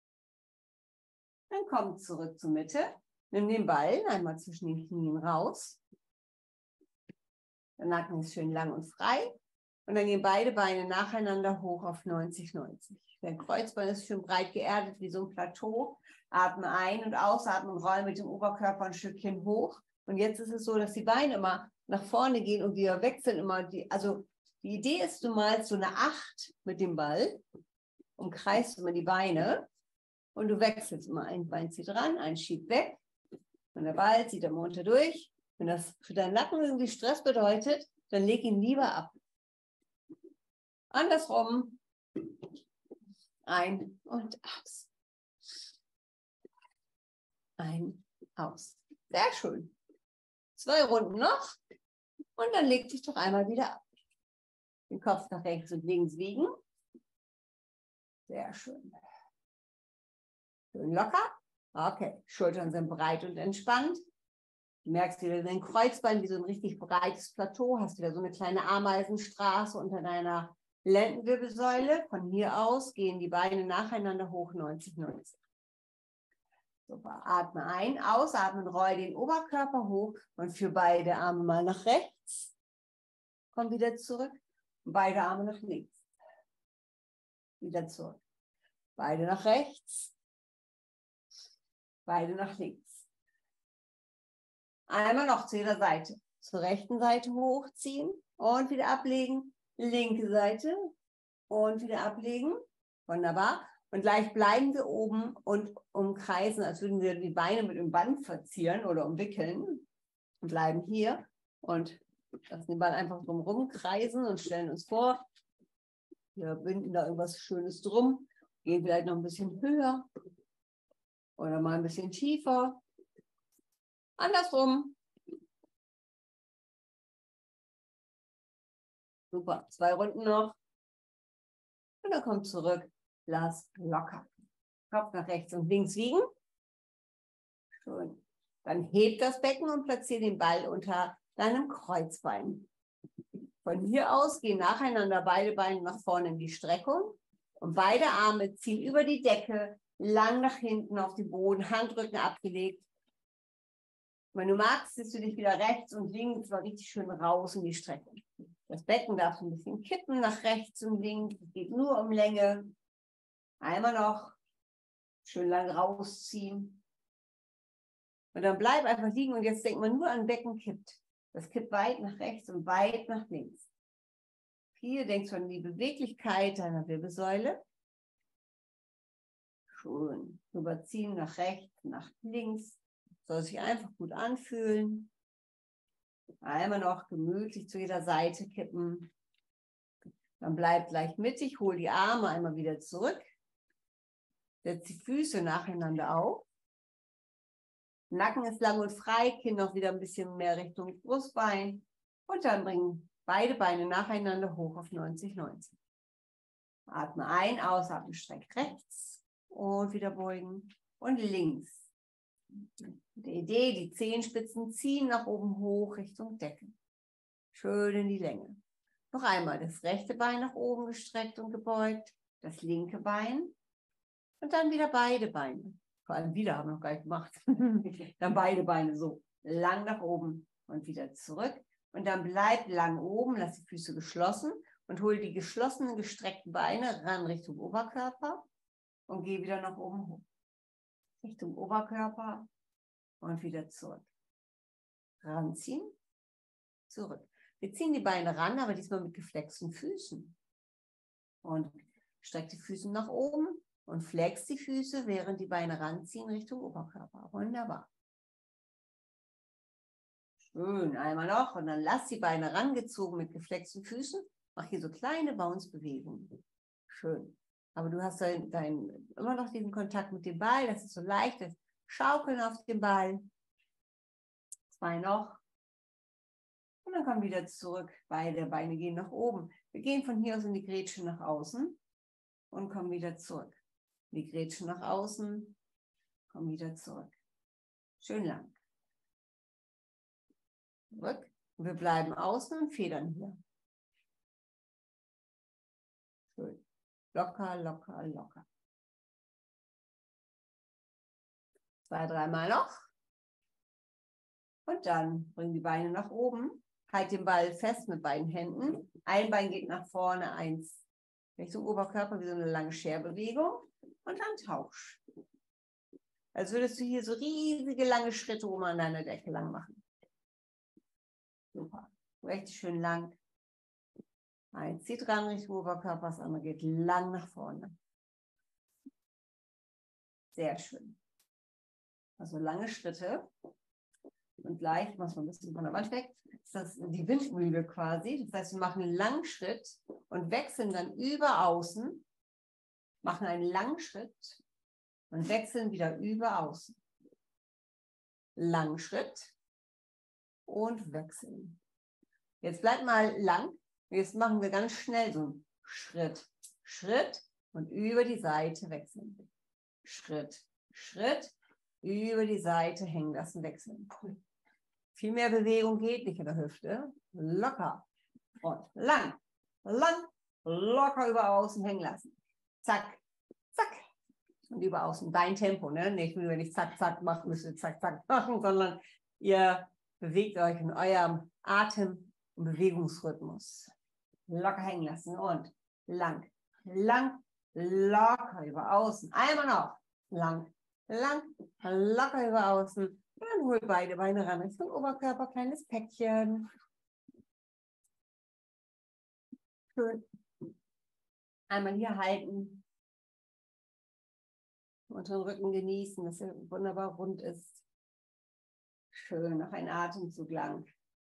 Dann komm zurück zur Mitte. Nimm den Ball einmal zwischen den Knien raus. Der Nacken ist schön lang und frei. Und dann gehen beide Beine nacheinander hoch auf neunzig neunzig. Der Kreuzbein ist schön breit geerdet wie so ein Plateau. Atme ein und ausatmen und roll mit dem Oberkörper ein Stückchen hoch. Und jetzt ist es so, dass die Beine immer nach vorne gehen und wir wechseln immer. Die, also die Idee ist, du malst so eine Acht mit dem Ball, umkreist immer die Beine und du wechselst immer. Ein Bein zieht ran, ein schiebt weg. Und der Ball zieht am Unter durch. Wenn das für deinen Nacken irgendwie Stress bedeutet, dann leg ihn lieber ab. Andersrum. Ein und aus. Ein, aus. Sehr schön. Zwei Runden noch. Und dann leg dich doch einmal wieder ab. Den Kopf nach rechts und links wiegen. Sehr schön. Schön locker. Okay, Schultern sind breit und entspannt. Du merkst wieder dein Kreuzbein wie so ein richtig breites Plateau. Hast wieder so eine kleine Ameisenstraße unter deiner Lendenwirbelsäule. Von hier aus gehen die Beine nacheinander hoch, neunzig neunzig. Super, atme ein, ausatmen, roll den Oberkörper hoch und führe beide Arme mal nach rechts. Komm wieder zurück. Beide Arme nach links. Wieder zurück. Beide nach rechts. Beide nach links. Einmal noch zu jeder Seite. Zur rechten Seite hochziehen und wieder ablegen. Linke Seite und wieder ablegen. Wunderbar. Und gleich bleiben wir oben und umkreisen, als würden wir die Beine mit dem Band verzieren oder umwickeln. Und bleiben hier und lassen den Ball einfach drumherum kreisen und stellen uns vor, wir binden da irgendwas Schönes drum, gehen vielleicht noch ein bisschen höher oder mal ein bisschen tiefer. Andersrum. Super, zwei Runden noch. Und dann kommt zurück. Lass locker. Kopf nach rechts und links wiegen. Schön. Dann heb das Becken und platziere den Ball unter deinem Kreuzbein. Von hier aus gehen nacheinander beide Beine nach vorne in die Streckung. Und beide Arme ziehen über die Decke, lang nach hinten auf den Boden, Handrücken abgelegt. Wenn du magst, ziehst du dich wieder rechts und links mal richtig schön raus in die Streckung. Das Becken darf ein bisschen kippen nach rechts und links. Es geht nur um Länge. Einmal noch schön lang rausziehen. Und dann bleib einfach liegen und jetzt denkt man nur an Becken kippt. Das kippt weit nach rechts und weit nach links. Hier denkst du an die Beweglichkeit deiner Wirbelsäule. Schön überziehen nach rechts, nach links. Soll sich einfach gut anfühlen. Einmal noch gemütlich zu jeder Seite kippen. Dann bleib gleich mittig, hol die Arme einmal wieder zurück. Setz die Füße nacheinander auf. Nacken ist lang und frei, Kinn noch wieder ein bisschen mehr Richtung Brustbein. Und dann bringen beide Beine nacheinander hoch auf neunzig neunzig. Atme ein, ausatmen, streck rechts und wieder beugen und links. Die Idee, die Zehenspitzen ziehen nach oben hoch Richtung Decke. Schön in die Länge. Noch einmal das rechte Bein nach oben gestreckt und gebeugt, das linke Bein und dann wieder beide Beine. Vor allem wieder, haben wir noch gar nicht gemacht. Dann beide Beine so lang nach oben und wieder zurück. Und dann bleib lang oben, lass die Füße geschlossen und hol die geschlossenen, gestreckten Beine ran Richtung Oberkörper und geh wieder nach oben hoch. Richtung Oberkörper und wieder zurück. Ranziehen, zurück. Wir ziehen die Beine ran, aber diesmal mit geflexten Füßen. Und streck die Füße nach oben und flex die Füße, während die Beine ranziehen Richtung Oberkörper. Wunderbar. Schön, einmal noch und dann lass die Beine rangezogen mit geflexten Füßen. Mach hier so kleine Bounce-Bewegungen. Schön. Aber du hast dein, dein, immer noch diesen Kontakt mit dem Ball. Das ist so leicht, das Schaukeln auf dem Ball. Zwei noch. Und dann komm wieder zurück. Beide Beine gehen nach oben. Wir gehen von hier aus in die Grätsche nach außen und kommen wieder zurück. Die Grätsche nach außen, kommen wieder zurück. Schön lang. Zurück. Und wir bleiben außen und federn hier. Schön. Locker, locker, locker. Zwei, dreimal noch. Und dann bring die Beine nach oben. Halt den Ball fest mit beiden Händen. Ein Bein geht nach vorne, eins Richtung Oberkörper, wie so eine lange Scherbewegung. Und dann Tausch. Als würdest du hier so riesige lange Schritte um an deiner Decke lang machen. Super. Richtig schön lang. Eins zieht ran Richtung Oberkörper, das andere geht lang nach vorne. Sehr schön. Also lange Schritte. Und gleich, ich mach's mal ein bisschen von der Wand weg, ist das die Windmühle quasi. Das heißt, wir machen einen langen Schritt und wechseln dann über außen, machen einen langen Schritt und wechseln wieder über außen. Langen Schritt und wechseln. Jetzt bleibt mal lang. Jetzt machen wir ganz schnell so einen Schritt, Schritt und über die Seite wechseln. Schritt, Schritt, über die Seite hängen lassen, wechseln. Viel mehr Bewegung geht nicht in der Hüfte. Locker und lang, lang, locker über außen hängen lassen. Zack, zack. Und über außen. Dein Tempo, ne? Nicht, wenn ich zack, zack mache, müsst ihr zack, zack machen, sondern ihr bewegt euch in eurem Atem- und Bewegungsrhythmus. Locker hängen lassen und lang, lang, locker über außen. Einmal noch. Lang, lang, locker über außen. Und dann holt beide Beine ran Richtung Oberkörper, kleines Päckchen. Schön. Einmal hier halten. Unteren Rücken genießen, dass er wunderbar rund ist. Schön, noch ein Atemzug lang.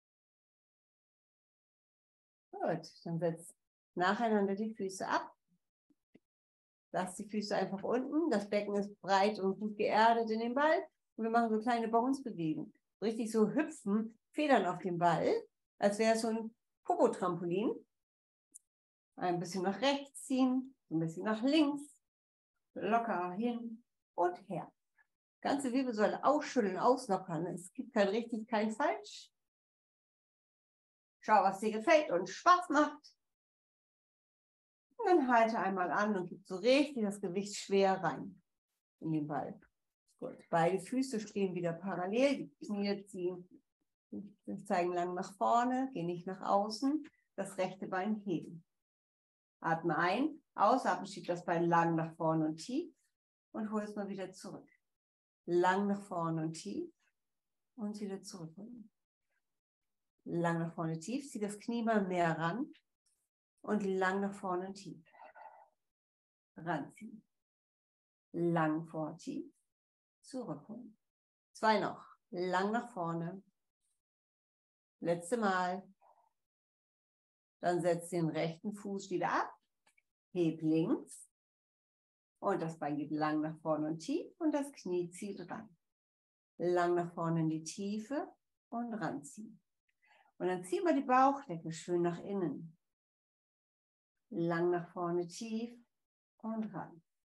Gut, dann setzt nacheinander die Füße ab. Lass die Füße einfach unten. Das Becken ist breit und gut geerdet in den Ball. Und wir machen so kleine Bounce-Bewegungen. Richtig so hüpfen, federn auf dem Ball, als wäre es so ein Popo-Trampolin. Ein bisschen nach rechts ziehen, ein bisschen nach links. Locker hin und her. Ganze Wirbelsäule ausschütteln, auslockern. Es gibt kein richtig, kein falsch. Schau, was dir gefällt und Spaß macht. Und dann halte einmal an und gib so richtig das Gewicht schwer rein in den Ball. Gut. Beide Füße stehen wieder parallel, die Knie ziehen, wir zeigen lang nach vorne, gehen nicht nach außen, das rechte Bein heben. Atme ein, ausatmen, schieb das Bein lang nach vorne und tief und hol es mal wieder zurück. Lang nach vorne und tief und wieder zurückholen. Lang nach vorne tief, zieh das Knie mal mehr ran und lang nach vorne und tief. Ranziehen. Lang vor, tief. Zurückholen. Zwei noch. Lang nach vorne. Letzte Mal. Dann setz den rechten Fuß wieder ab. Heb links. Und das Bein geht lang nach vorne und tief. Und das Knie zieht ran. Lang nach vorne in die Tiefe und ranziehen. Und dann ziehen wir die Bauchdecke schön nach innen. Lang nach vorne tief und ran.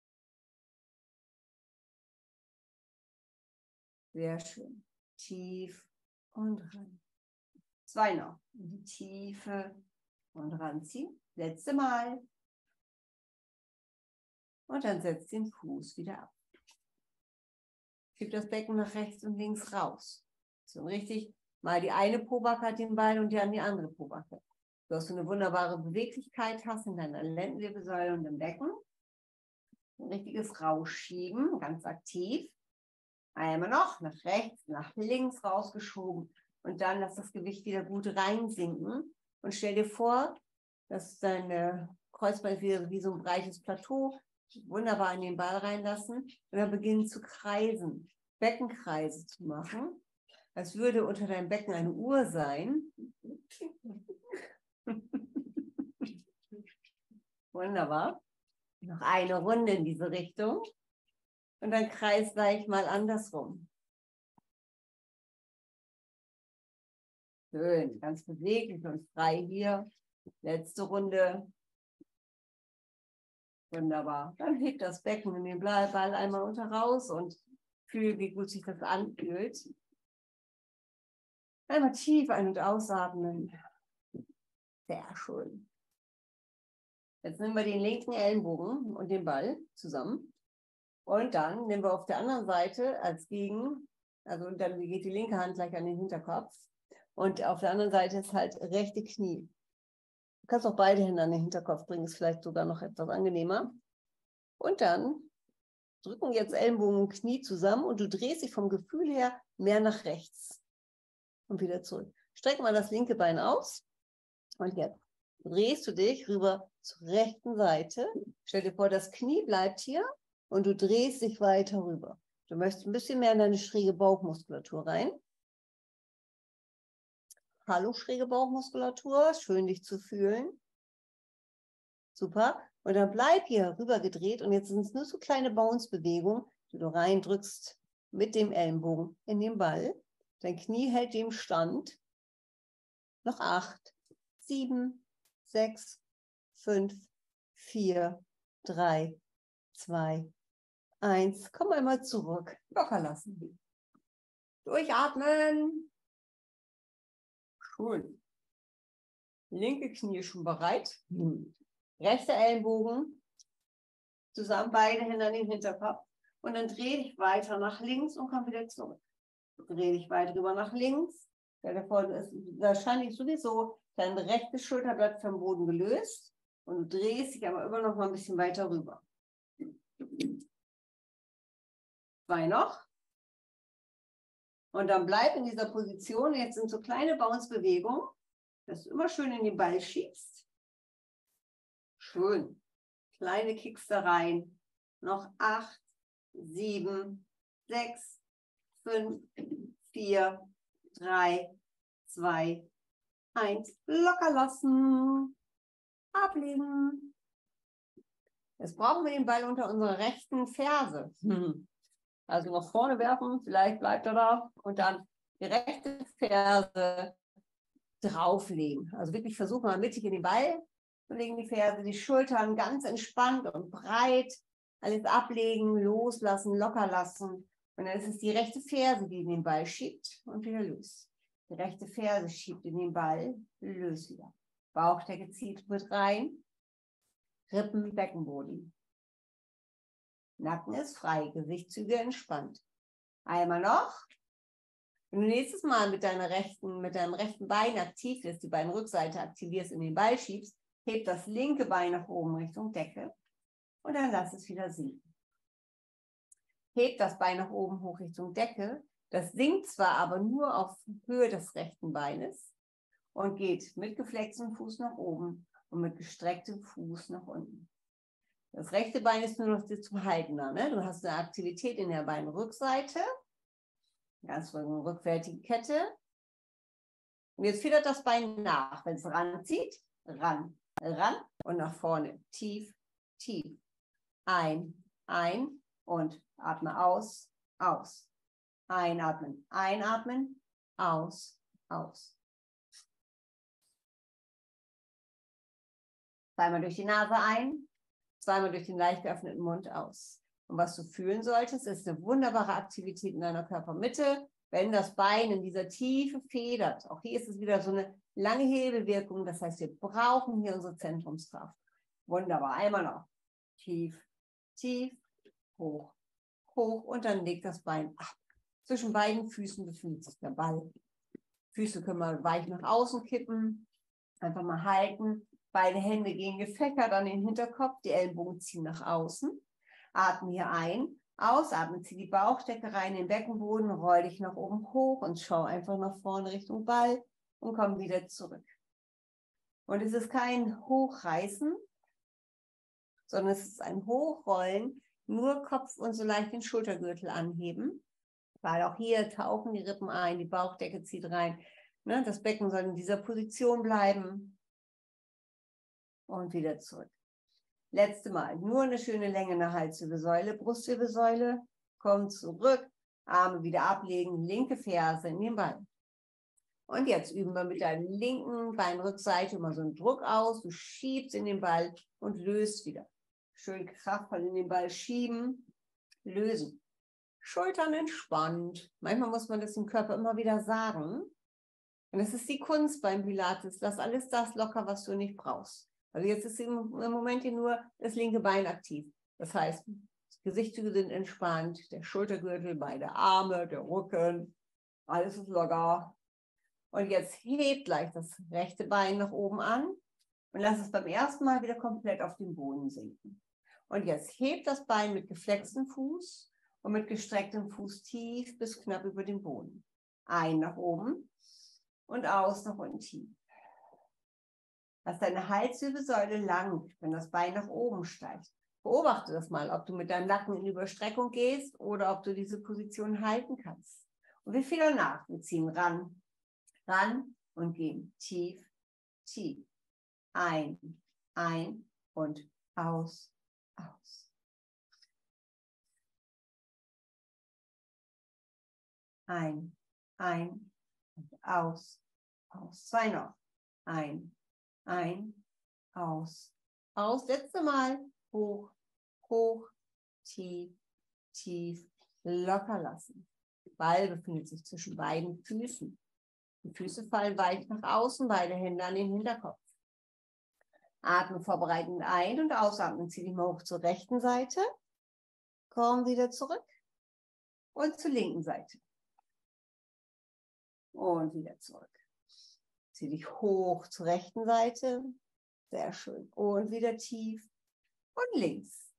Sehr schön. Tief und ran. Zwei noch. In die Tiefe und ranziehen. Letzte Mal. Und dann setzt den Fuß wieder ab. Schieb das Becken nach rechts und links raus. So richtig, mal die eine Pobacke hat den Ball und dann die andere Pobacke. Dass du eine wunderbare Beweglichkeit hast in deiner Lendenwirbelsäule und im Becken. Ein richtiges Rausschieben, ganz aktiv. Einmal noch nach rechts, nach links rausgeschoben. Und dann lass das Gewicht wieder gut reinsinken. Und stell dir vor, dass deine Kreuzbein wieder wie so ein breites Plateau wunderbar in den Ball reinlassen. Und dann beginnen zu kreisen, Beckenkreise zu machen. Als würde unter deinem Becken eine Uhr sein. Wunderbar. Noch eine Runde in diese Richtung. Und dann kreis gleich mal andersrum. Schön, ganz beweglich und frei hier. Letzte Runde. Wunderbar. Dann hebt das Becken in den Ball einmal unter raus und fühl, wie gut sich das anfühlt. Einmal tief ein- und ausatmen. Sehr schön. Jetzt nehmen wir den linken Ellenbogen und den Ball zusammen. Und dann nehmen wir auf der anderen Seite als Gegen, also dann geht die linke Hand gleich an den Hinterkopf. Und auf der anderen Seite ist halt rechte Knie. Du kannst auch beide Hände an den Hinterkopf bringen, ist vielleicht sogar noch etwas angenehmer. Und dann drücken jetzt Ellenbogen und Knie zusammen und du drehst dich vom Gefühl her mehr nach rechts. Und wieder zurück. Streck mal das linke Bein aus. Und jetzt drehst du dich rüber zur rechten Seite. Stell dir vor, das Knie bleibt hier und du drehst dich weiter rüber. Du möchtest ein bisschen mehr in deine schräge Bauchmuskulatur rein. Hallo, schräge Bauchmuskulatur. Schön, dich zu fühlen. Super. Und dann bleib hier rüber gedreht und jetzt sind es nur so kleine Bounce-Bewegungen, die du reindrückst mit dem Ellenbogen in den Ball. Dein Knie hält dem Stand. Noch acht, sieben, sechs, fünf, vier, drei, zwei, eins. Komm einmal zurück. Locker lassen. Durchatmen. Schön. Linke Knie schon bereit. Hm. Rechter Ellenbogen. Zusammen beide Hände an den Hinterkopf. Und dann dreh dich weiter nach links und komm wieder zurück. Dreh dich weiter rüber nach links. Stell dir vor, du ist wahrscheinlich sowieso dein rechtes Schulterblatt vom Boden gelöst. Und du drehst dich aber immer noch mal ein bisschen weiter rüber. Zwei noch. Und dann bleib in dieser Position. Jetzt sind so kleine Bounce-Bewegungen, dass du immer schön in den Ball schiebst. Schön. Kleine Kicks da rein. Noch acht, sieben, sechs, fünf, vier, drei, zwei, eins. Locker lassen. Ablegen. Jetzt brauchen wir den Ball unter unserer rechten Ferse. Also nach vorne werfen, vielleicht bleibt er da. Und dann die rechte Ferse drauflegen. Also wirklich versuchen, mal mittig in den Ball zu legen, die Ferse, die Schultern ganz entspannt und breit. Alles ablegen, loslassen, locker lassen. Und dann ist es die rechte Ferse, die in den Ball schiebt und wieder los. Die rechte Ferse schiebt in den Ball, löst wieder. Bauchdecke zieht mit rein. Rippen, Beckenboden. Nacken ist frei, Gesichtszüge entspannt. Einmal noch. Wenn du nächstes Mal mit, deiner rechten, mit deinem rechten Bein aktiv bist, die Beinrückseite aktivierst, in den Ball schiebst, heb das linke Bein nach oben Richtung Decke und dann lass es wieder sinken. Heb das Bein nach oben hoch Richtung Decke. Das sinkt zwar aber nur auf Höhe des rechten Beines und geht mit geflextem Fuß nach oben und mit gestrecktem Fuß nach unten. Das rechte Bein ist nur noch zum Halten da. Ne? Du hast eine Aktivität in der Beinrückseite. Ganz ruhig, rückwärtige Kette. Und jetzt federt das Bein nach. Wenn es ranzieht, ran, ran und nach vorne. Tief, tief. Ein, ein und atme aus, aus. Einatmen, einatmen, aus, aus. Zweimal durch die Nase ein, zweimal durch den leicht geöffneten Mund aus. Und was du fühlen solltest, ist eine wunderbare Aktivität in deiner Körpermitte, wenn das Bein in dieser Tiefe federt. Auch hier ist es wieder so eine lange Hebelwirkung. Das heißt, wir brauchen hier unsere Zentrumskraft. Wunderbar. Einmal noch. Tief, tief, hoch, hoch und dann legt das Bein ab. Zwischen beiden Füßen befindet sich der Ball. Füße können wir weich nach außen kippen. Einfach mal halten. Beide Hände gehen gefächert an den Hinterkopf. Die Ellenbogen ziehen nach außen. Atme hier ein. Ausatme, zieh die Bauchdecke rein in den Beckenboden. Roll dich nach oben hoch und schau einfach nach vorne Richtung Ball und komm wieder zurück. Und es ist kein Hochreißen, sondern es ist ein Hochrollen. Nur Kopf und so leicht den Schultergürtel anheben. Weil auch hier tauchen die Rippen ein, die Bauchdecke zieht rein. Ne, das Becken soll in dieser Position bleiben. Und wieder zurück. Letzte Mal. Nur eine schöne Länge in der Halswirbelsäule, Brustwirbelsäule. Komm zurück. Arme wieder ablegen. Linke Ferse in den Ball. Und jetzt üben wir mit der linken Beinrückseite mal so einen Druck aus. Du schiebst in den Ball und löst wieder. Schön kraftvoll in den Ball schieben. Lösen. Schultern entspannt. Manchmal muss man das im Körper immer wieder sagen. Und das ist die Kunst beim Pilates. Lass alles das locker, was du nicht brauchst. Also jetzt ist im Moment hier nur das linke Bein aktiv. Das heißt, das Gesichtszüge sind entspannt, der Schultergürtel, beide Arme, der Rücken, alles ist locker. Und jetzt hebt gleich das rechte Bein nach oben an und lass es beim ersten Mal wieder komplett auf den Boden sinken. Und jetzt hebt das Bein mit geflextem Fuß und mit gestrecktem Fuß tief bis knapp über den Boden. Ein nach oben. Und aus nach unten tief. Lass deine Halswirbelsäule lang, wenn das Bein nach oben steigt. Beobachte das mal, ob du mit deinem Nacken in Überstreckung gehst oder ob du diese Position halten kannst. Und wir führen nach. Wir ziehen ran, ran und gehen tief, tief. Ein, ein und aus, aus. Ein, ein und aus, aus. Zwei noch. Ein, ein, aus, aus. Letzte Mal. Hoch, hoch, tief, tief. Locker lassen. Ball befindet sich zwischen beiden Füßen. Die Füße fallen weich nach außen, beide Hände an den Hinterkopf. Atme vorbereitend ein und ausatmen. Zieh dich mal hoch zur rechten Seite. Komm wieder zurück. Und zur linken Seite. Und wieder zurück. Zieh dich hoch zur rechten Seite. Sehr schön. Und wieder tief. Und links.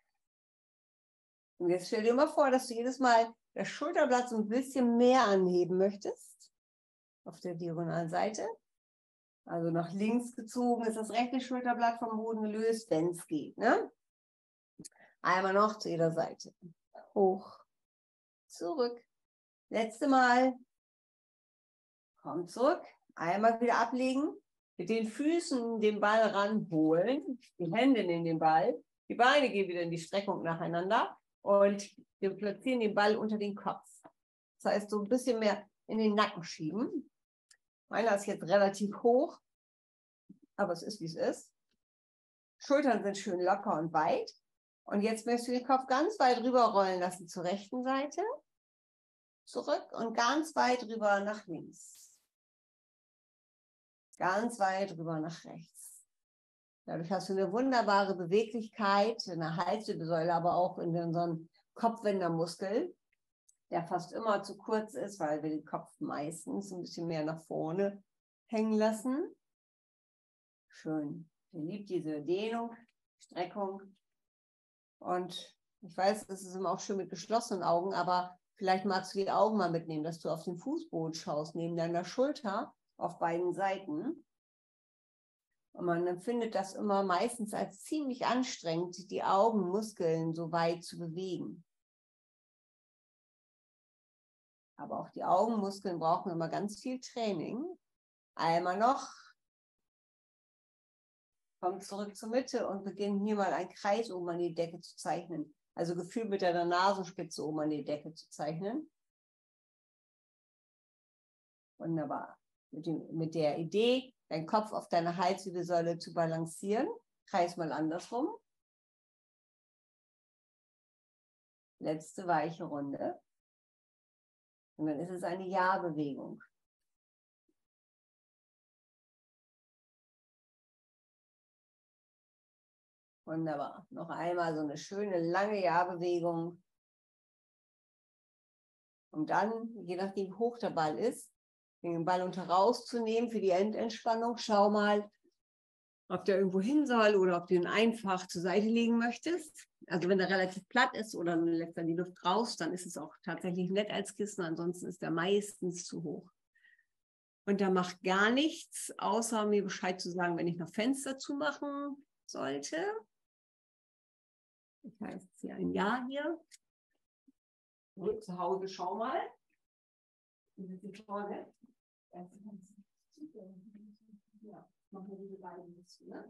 Und jetzt stell dir mal vor, dass du jedes Mal das Schulterblatt so ein bisschen mehr anheben möchtest. Auf der diagonalen Seite. Also nach links gezogen ist das rechte Schulterblatt vom Boden gelöst, wenn es geht. Ne? Einmal noch zu jeder Seite. Hoch. Zurück. Letzte Mal. Komm zurück. Einmal wieder ablegen. Mit den Füßen den Ball ranholen. Die Hände in den Ball. Die Beine gehen wieder in die Streckung nacheinander. Und wir platzieren den Ball unter den Kopf. Das heißt, so ein bisschen mehr in den Nacken schieben. Meiner ist jetzt relativ hoch. Aber es ist, wie es ist. Schultern sind schön locker und weit. Und jetzt möchtest du den Kopf ganz weit rüber rollen lassen zur rechten Seite. Zurück und ganz weit rüber nach links. Ganz weit rüber nach rechts. Dadurch hast du eine wunderbare Beweglichkeit in der Halswirbelsäule, aber auch in unserem Kopfwendermuskel, der fast immer zu kurz ist, weil wir den Kopf meistens ein bisschen mehr nach vorne hängen lassen. Schön. Ihr liebt diese Dehnung, Streckung. Und ich weiß, das ist immer auch schön mit geschlossenen Augen, aber vielleicht magst du die Augen mal mitnehmen, dass du auf den Fußboden schaust, neben deiner Schulter, auf beiden Seiten. Und man empfindet das immer meistens als ziemlich anstrengend, die Augenmuskeln so weit zu bewegen. Aber auch die Augenmuskeln brauchen immer ganz viel Training. Einmal noch. Komm zurück zur Mitte und beginn hier mal einen Kreis oben an die Decke zu zeichnen. Also gefühlt mit deiner Nasenspitze oben an die Decke zu zeichnen. Wunderbar. Mit, dem, mit der Idee, deinen Kopf auf deine Halswirbelsäule zu balancieren. Kreis mal andersrum. Letzte weiche Runde. Und dann ist es eine Ja-Bewegung. Wunderbar. Noch einmal so eine schöne lange Ja-Bewegung. um dann, je nachdem wie hoch der Ball ist, den Ball unter rauszunehmen für die Endentspannung. Schau mal, ob der irgendwo hin soll oder ob du ihn einfach zur Seite legen möchtest. Also wenn er relativ platt ist oder du lässt dann die Luft raus, dann ist es auch tatsächlich nett als Kissen, ansonsten ist er meistens zu hoch. Und da macht gar nichts, außer mir Bescheid zu sagen, wenn ich noch Fenster zumachen sollte. Das heißt, hier ein Ja hier. Und zu Hause, schau mal. Das ist die Torge. Ja, machen wir diese beiden jetzt, ne?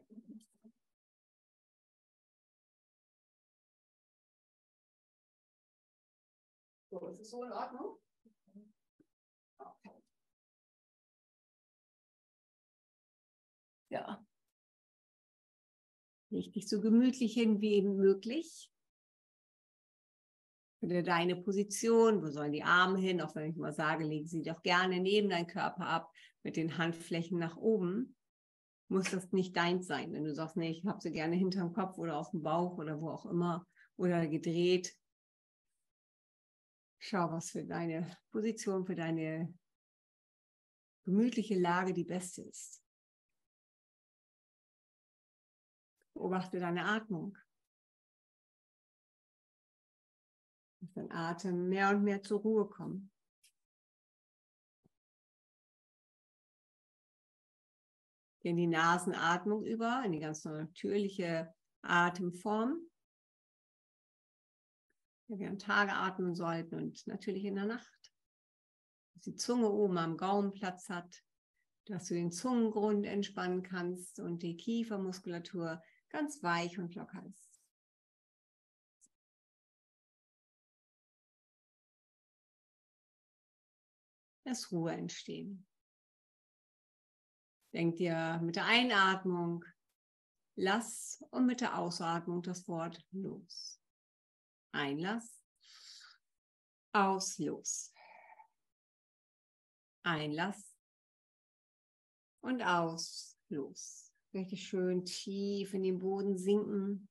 So, ist es so in Ordnung? Okay. Ja. Leg dich so gemütlich hin wie eben möglich. Finde deine Position, wo sollen die Arme hin? Auch wenn ich mal sage, lege sie doch gerne neben deinen Körper ab, mit den Handflächen nach oben. Muss das nicht deins sein. Wenn du sagst, nee, ich habe sie gerne hinterm Kopf oder auf dem Bauch oder wo auch immer oder gedreht. Schau, was für deine Position, für deine gemütliche Lage die beste ist. Beobachte deine Atmung. Lass dein Atem mehr und mehr zur Ruhe kommen. Geh in die Nasenatmung über, in die ganz natürliche Atemform, die wir am Tage atmen sollten und natürlich in der Nacht. Dass die Zunge oben am Gaumen Platz hat, dass du den Zungengrund entspannen kannst und die Kiefermuskulatur ganz weich und locker ist. Lass Ruhe entstehen. Denk dir mit der Einatmung lass und mit der Ausatmung das Wort los. Einlass, aus, los. Einlass und aus, los. Richtig schön tief in den Boden sinken.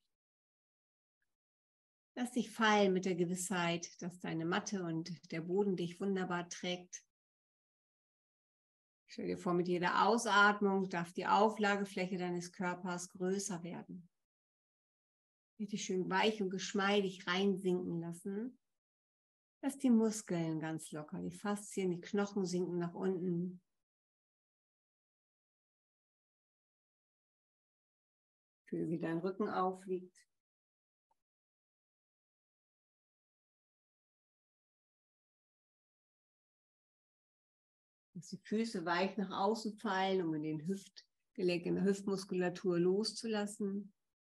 Lass dich fallen mit der Gewissheit, dass deine Matte und der Boden dich wunderbar trägt. Stell dir vor, mit jeder Ausatmung darf die Auflagefläche deines Körpers größer werden. Richtig schön weich und geschmeidig reinsinken lassen. Lass die Muskeln ganz locker, die Faszien, die Knochen sinken nach unten. Fühl, wie dein Rücken aufliegt. Lass die Füße weich nach außen fallen, um in den Hüftgelenk, in der Hüftmuskulatur loszulassen.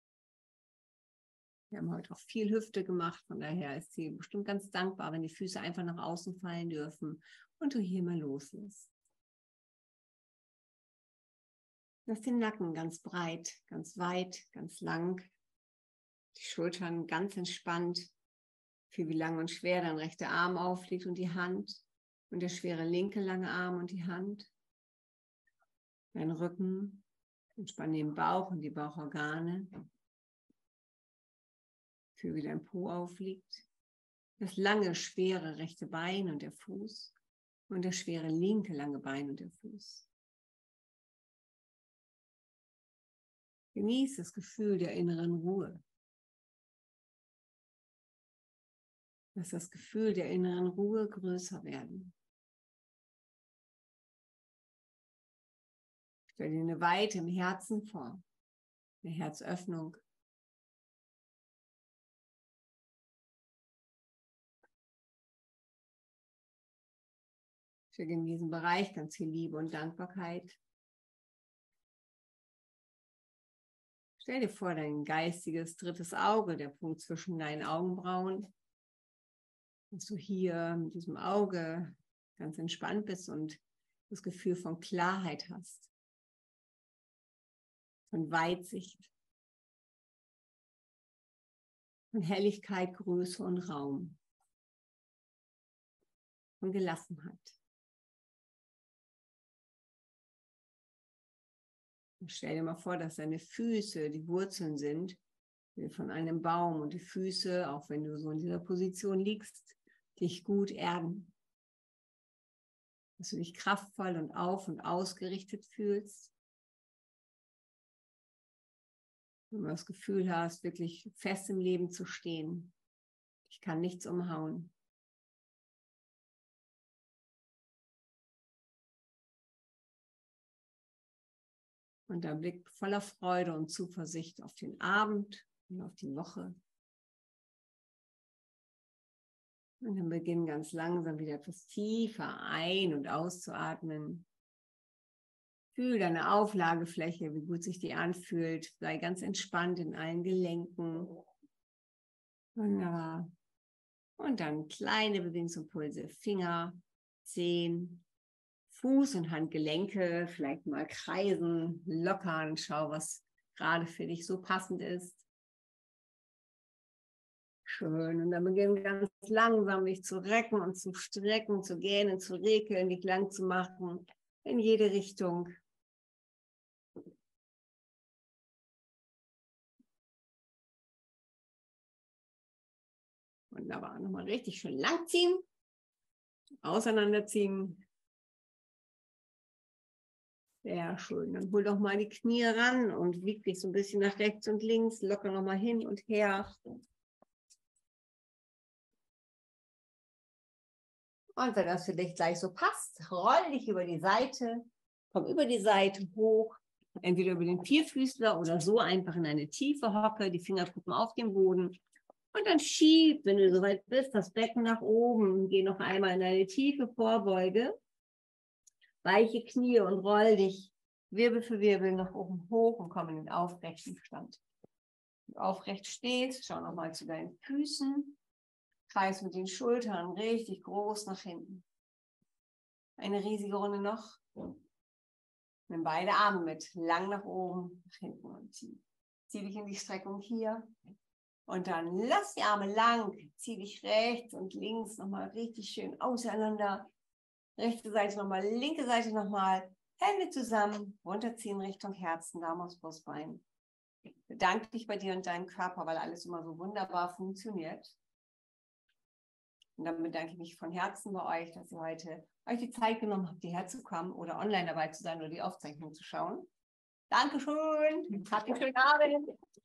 Wir haben heute auch viel Hüfte gemacht, von daher ist sie bestimmt ganz dankbar, wenn die Füße einfach nach außen fallen dürfen und du hier mal loslässt. Lass den Nacken ganz breit, ganz weit, ganz lang. Die Schultern ganz entspannt. Fühl, wie lang und schwer dein rechter Arm aufliegt und die Hand. Und der schwere linke lange Arm und die Hand. Dein Rücken. Entspann den Bauch und die Bauchorgane. Fühl, wie dein Po aufliegt. Das lange, schwere rechte Bein und der Fuß. Und das schwere linke lange Bein und der Fuß. Genieß das Gefühl der inneren Ruhe. Lass das Gefühl der inneren Ruhe größer werden. Stell dir eine Weite im Herzen vor, eine Herzöffnung. Stell dir in diesem Bereich ganz viel Liebe und Dankbarkeit. Stell dir vor, dein geistiges drittes Auge, der Punkt zwischen deinen Augenbrauen, dass du hier mit diesem Auge ganz entspannt bist und das Gefühl von Klarheit hast, von Weitsicht, von Helligkeit, Größe und Raum, von Gelassenheit. Und stell dir mal vor, dass deine Füße die Wurzeln sind von einem Baum und die Füße, auch wenn du so in dieser Position liegst, dich gut erden. dass du dich kraftvoll und auf- und ausgerichtet fühlst. Wenn du das Gefühl hast, wirklich fest im Leben zu stehen. Ich kann nichts umhauen. Und ein Blick voller Freude und Zuversicht auf den Abend und auf die Woche. Und dann beginnen ganz langsam wieder etwas tiefer ein- und auszuatmen. Fühl deine Auflagefläche, wie gut sich die anfühlt. Sei ganz entspannt in allen Gelenken. Wunderbar. Und dann kleine Bewegungsimpulse, Finger, Zehen, Fuß- und Handgelenke, vielleicht mal kreisen, lockern. Schau, was gerade für dich so passend ist. Schön. Und dann beginnen ganz langsam dich zu recken und zu strecken, zu gähnen, zu rekeln, dich lang zu machen, in jede Richtung. Wunderbar. Nochmal richtig schön lang ziehen, auseinanderziehen. Sehr schön. Dann hol doch mal die Knie ran und wieg dich so ein bisschen nach rechts und links, locker nochmal hin und her. Und wenn das für dich gleich so passt, roll dich über die Seite, komm über die Seite hoch, entweder über den Vierfüßler oder so einfach in eine tiefe Hocke, die Fingerkuppen auf den Boden. Und dann schieb, wenn du soweit bist, das Becken nach oben. Geh noch einmal in eine tiefe Vorbeuge. Weiche Knie und roll dich Wirbel für Wirbel nach oben hoch und komm in den aufrechten Stand. Wenn du aufrecht stehst, schau nochmal zu deinen Füßen. Kreis mit den Schultern richtig groß nach hinten. Eine riesige Runde noch. Nimm beide Arme mit, lang nach oben, nach hinten und zieh. Zieh dich in die Streckung hier. Und dann lass die Arme lang, zieh dich rechts und links nochmal richtig schön auseinander. Rechte Seite nochmal, linke Seite nochmal. Hände zusammen, runterziehen Richtung Herzen, Daumen aufs Brustbein. Bedanke dich bei dir und deinem Körper, weil alles immer so wunderbar funktioniert. Und dann bedanke ich mich von Herzen bei euch, dass ihr heute euch die Zeit genommen habt, hierher zu kommen oder online dabei zu sein oder die Aufzeichnung zu schauen. Dankeschön. Habt einen schönen Abend.